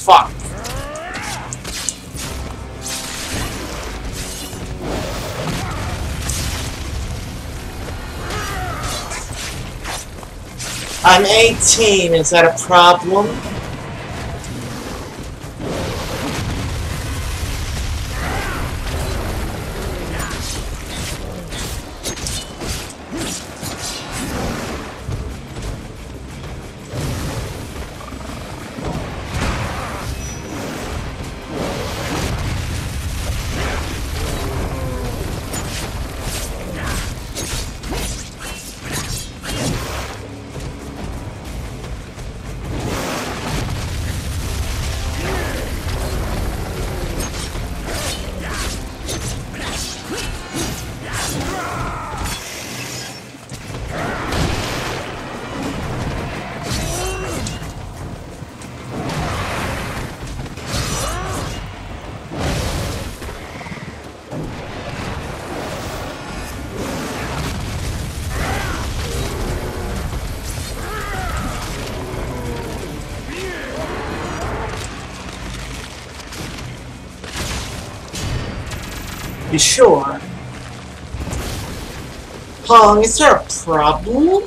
fuck. I'm eighteen, is that a problem? You sure? Hong, is there a problem?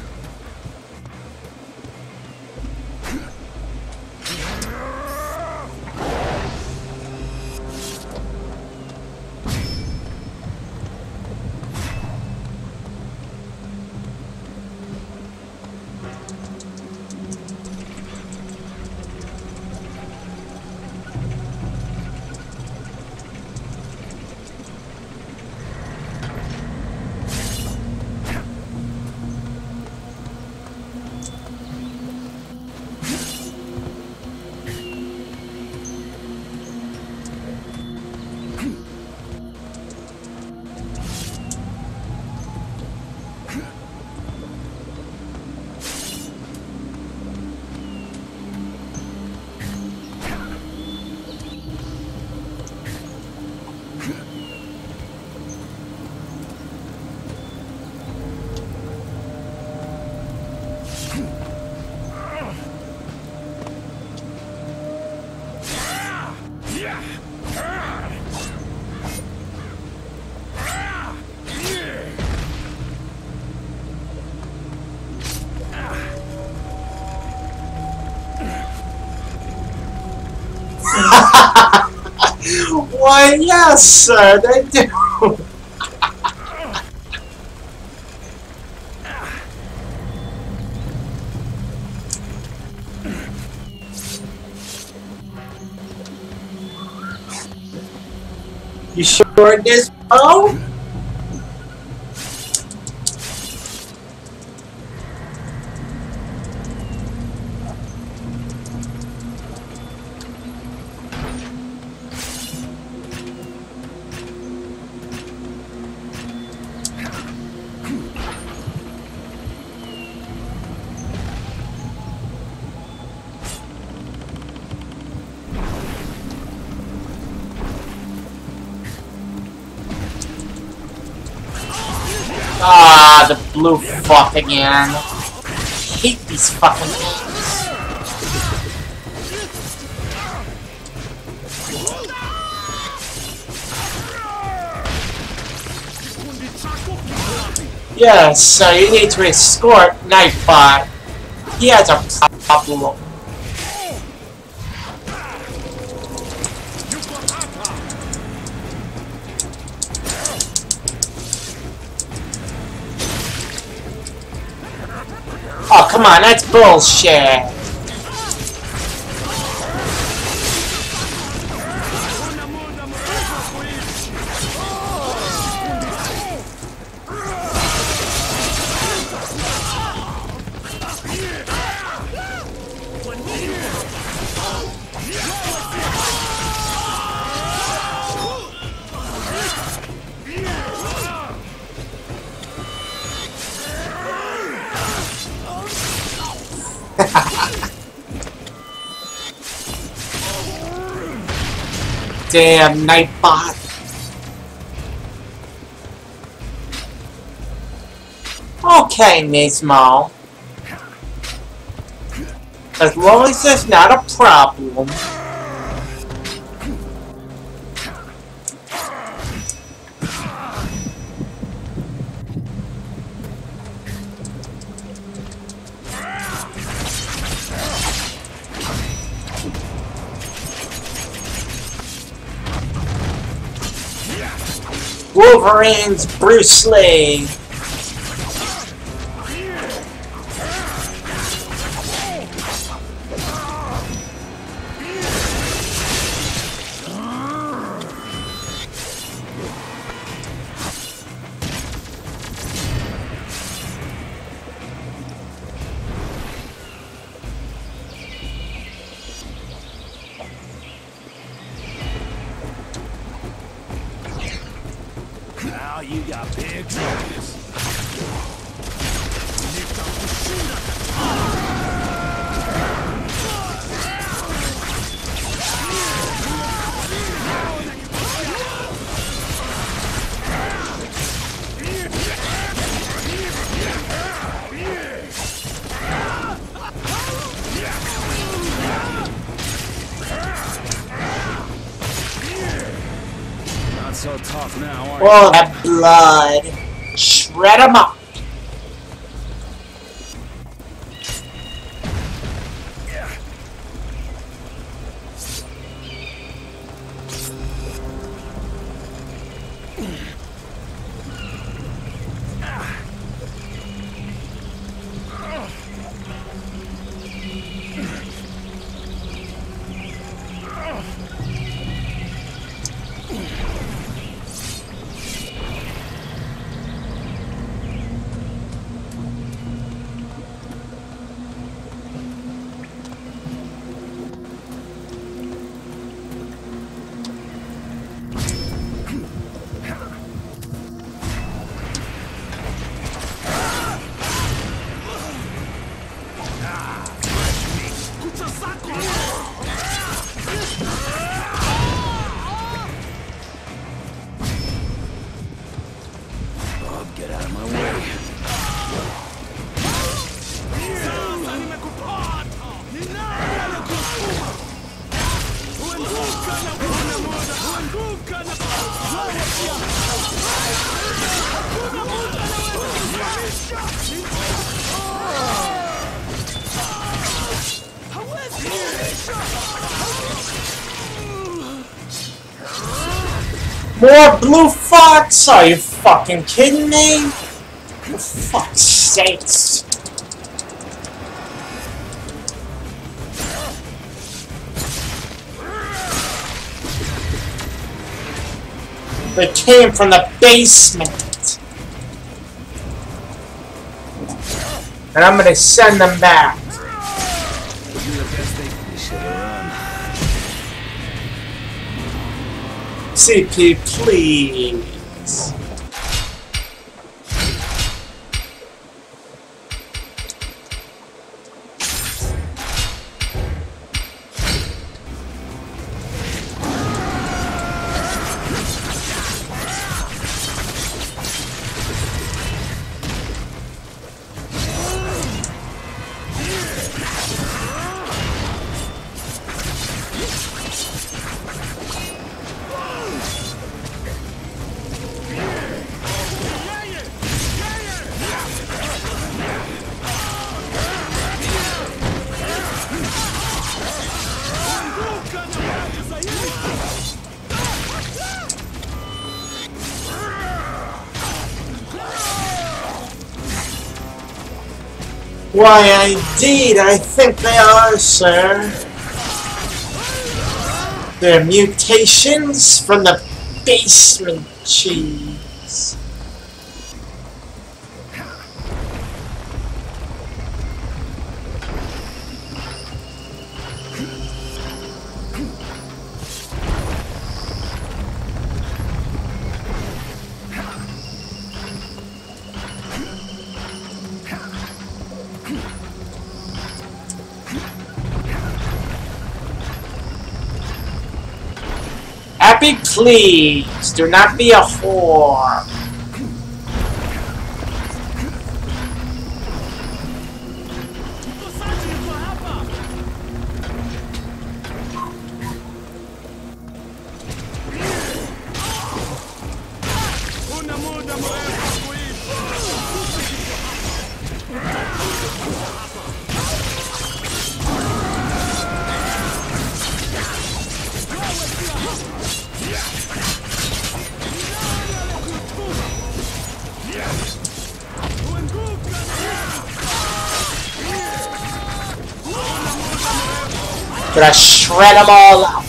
Why, yes, sir, they do. You sure it is, bro? Ah, the blue fuck again. I hate these fucking games. Yes, so you need to escort Nightbot. He has a problem. Oh, come on, that's bullshit. Damn, Nightbot. Okay, Nismo. As long as there's not a problem. Wolverine's Bruce Lee. Now you got big troubles. Not so tough now, are you? Oh, that blood. Shred 'em up. Get out of my way. More Blue Fox? Are you fucking kidding me? For fuck's sakes. They came from the basement. And I'm gonna send them back. C P, please. Why, indeed, I think they are, sir. They're mutations from the basement cheese. Happy, please, do not be a whore. Gonna shred them all up.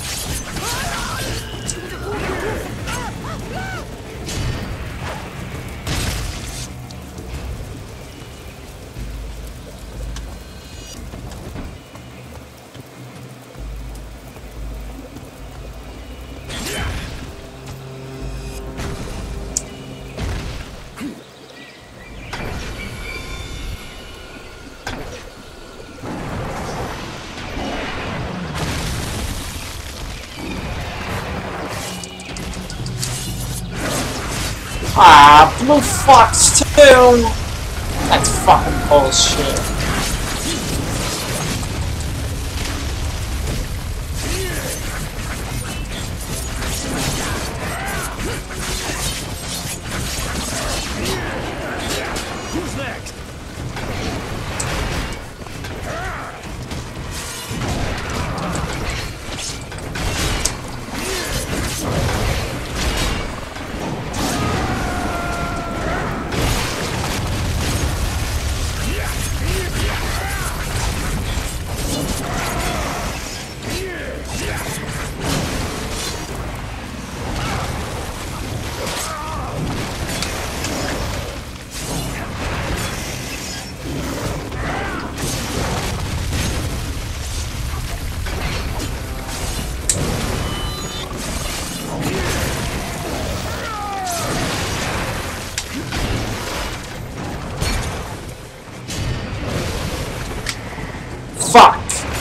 Ah, Blue Fox too! That's fucking bullshit. Who's next? Fuck!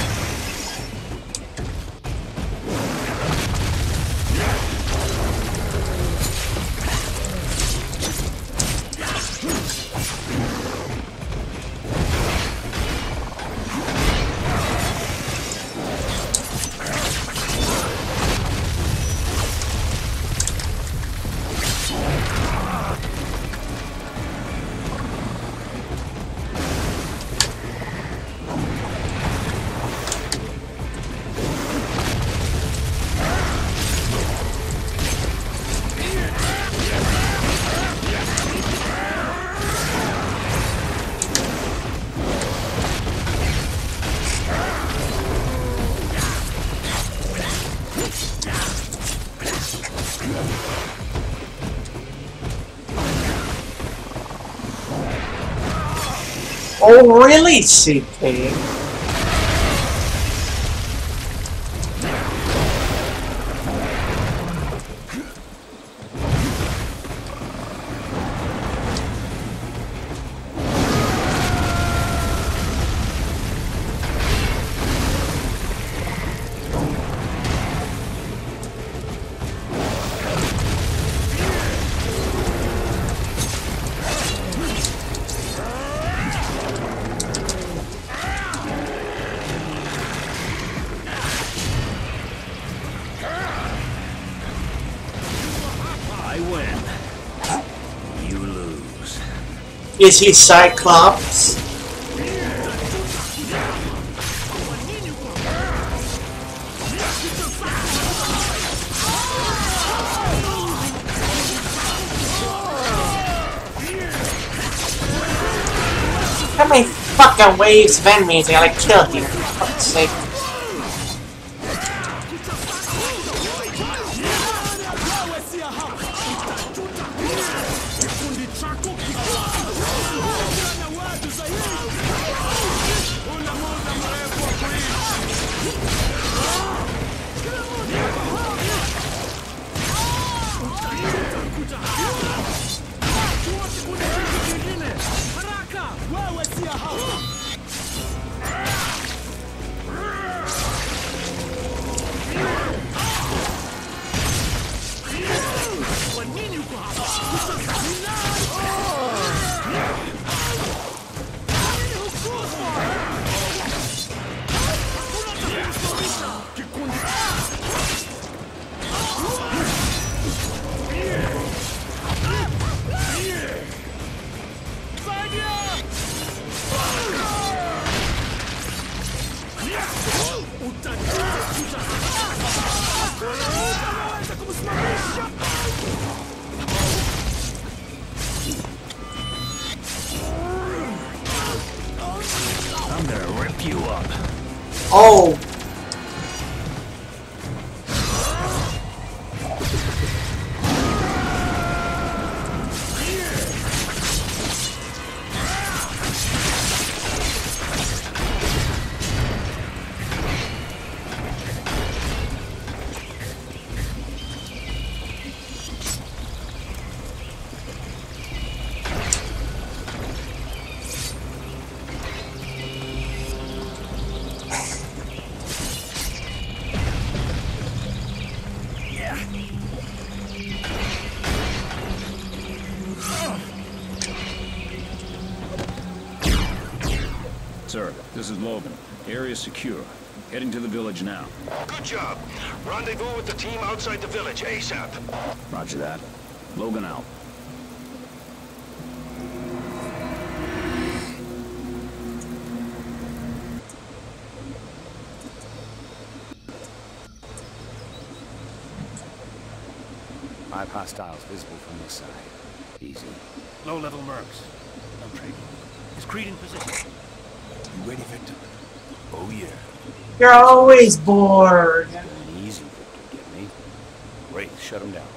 Oh, really, C P? I win. You lose. Is he Cyclops? How many fucking waves of enemies I gotta kill here? For fuck's sake. I'm gonna rip you up. Oh, Sir, this is Logan. Area secure. Heading to the village now. Good job. Rendezvous with the team outside the village ASAP. Roger that. Logan out. Five hostiles visible from this side. Easy. Low-level mercs. No trading. Is Creed in position? You ready, Victor? Oh, yeah. You're always bored. Easy, Victor, get me? Great, shut him down.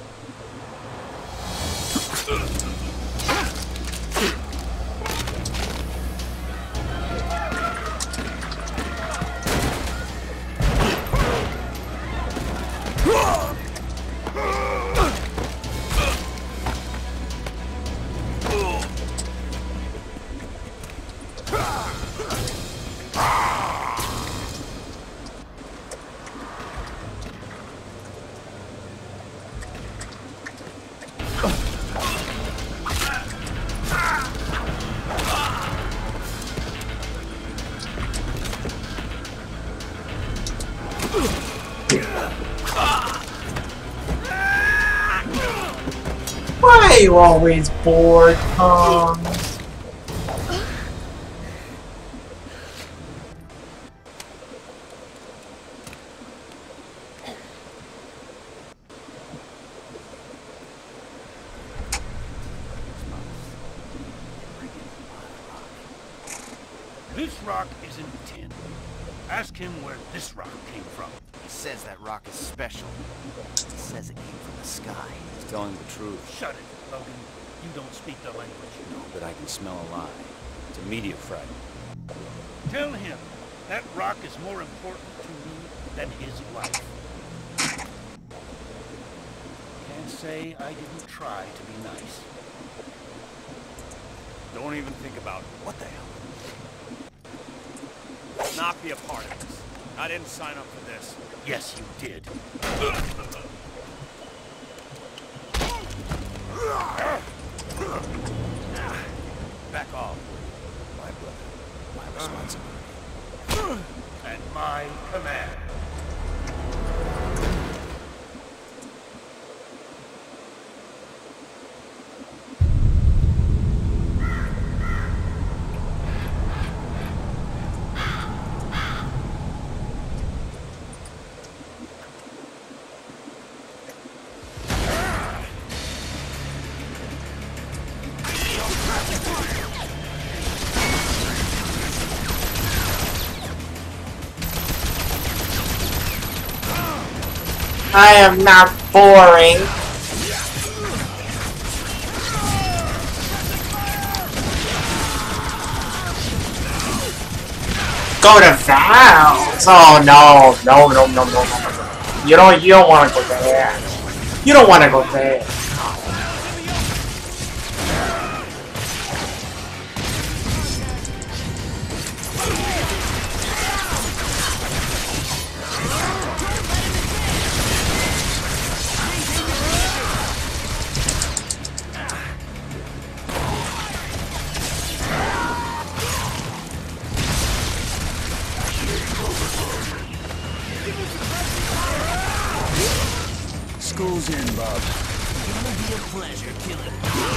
Why are you always bored, Tom? This rock isn't tin. Ask him where this rock came from. He says that rock is special. He says it came from the sky. He's telling the truth. Shut it, Logan. You don't speak the language. No, but I can smell a lie. It's a meteor fragment. Tell him that rock is more important to me than his life. Can't say I didn't try to be nice. Don't even think about it. What the hell? Not be a part of this. I didn't sign up for this. Yes, you did. Back off. My brother. My responsibility. At my command. I am not boring. Go to Val's. Oh no, no, no, no, no, no, no. You don't, you don't want to go there. You don't want to go there. School's in, Bob. It'll be a pleasure killing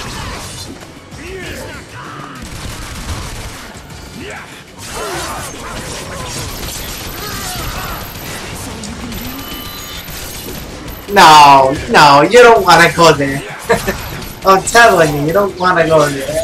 No, no, you don't want to go there. I'm telling you, you don't want to go there.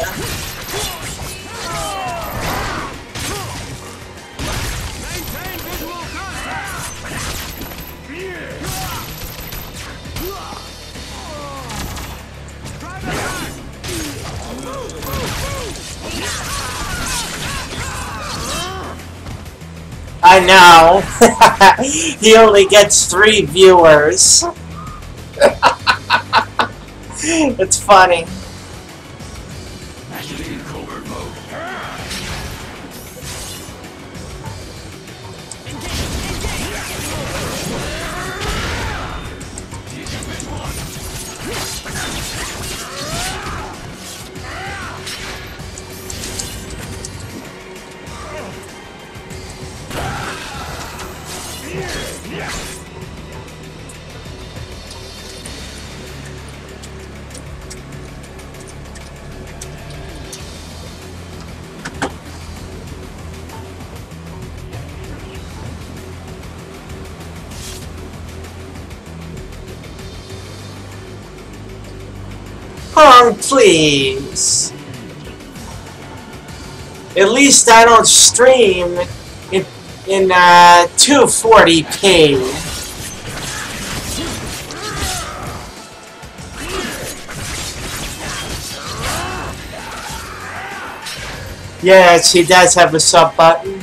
I know. He only gets three viewers. It's funny. Oh, please. At least I don't stream in in uh, two forty p. Yes, he does have a sub button.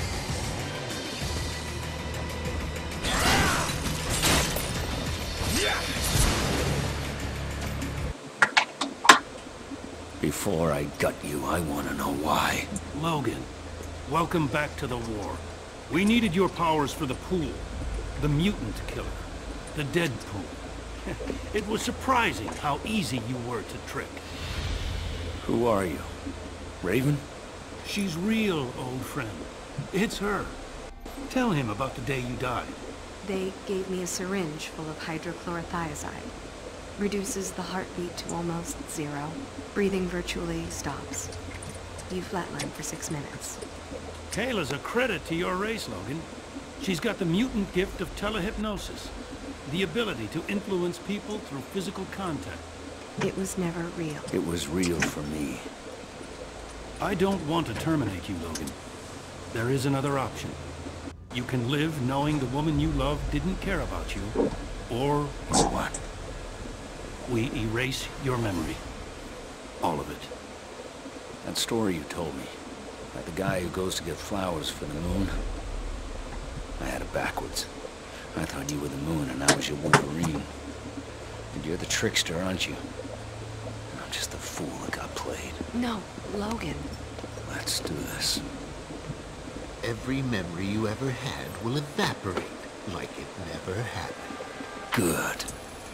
Before I gut you, I want to know why. Logan, welcome back to the war. We needed your powers for the pool. The mutant killer. The dead pool. It was surprising how easy you were to trick. Who are you? Raven? She's real, old friend. It's her. Tell him about the day you died. They gave me a syringe full of hydrochlorothiazide. Reduces the heartbeat to almost zero. Breathing virtually stops. You flatline for six minutes. Kayla's a credit to your race, Logan. She's got the mutant gift of telehypnosis. The ability to influence people through physical contact. It was never real. It was real for me. I don't want to terminate you, Logan. There is another option. You can live knowing the woman you love didn't care about you, or... Or what? We erase your memory. All of it. That story you told me, about the guy who goes to get flowers for the moon, I had it backwards. I thought you were the moon and I was your Wolverine. And you're the trickster, aren't you? And I'm just the fool that got played. No, Logan. Let's do this. Every memory you ever had will evaporate like it never happened. Good.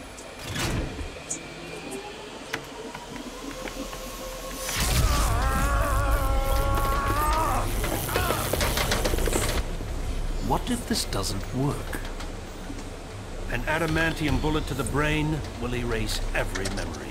What if this doesn't work? An adamantium bullet to the brain will erase every memory.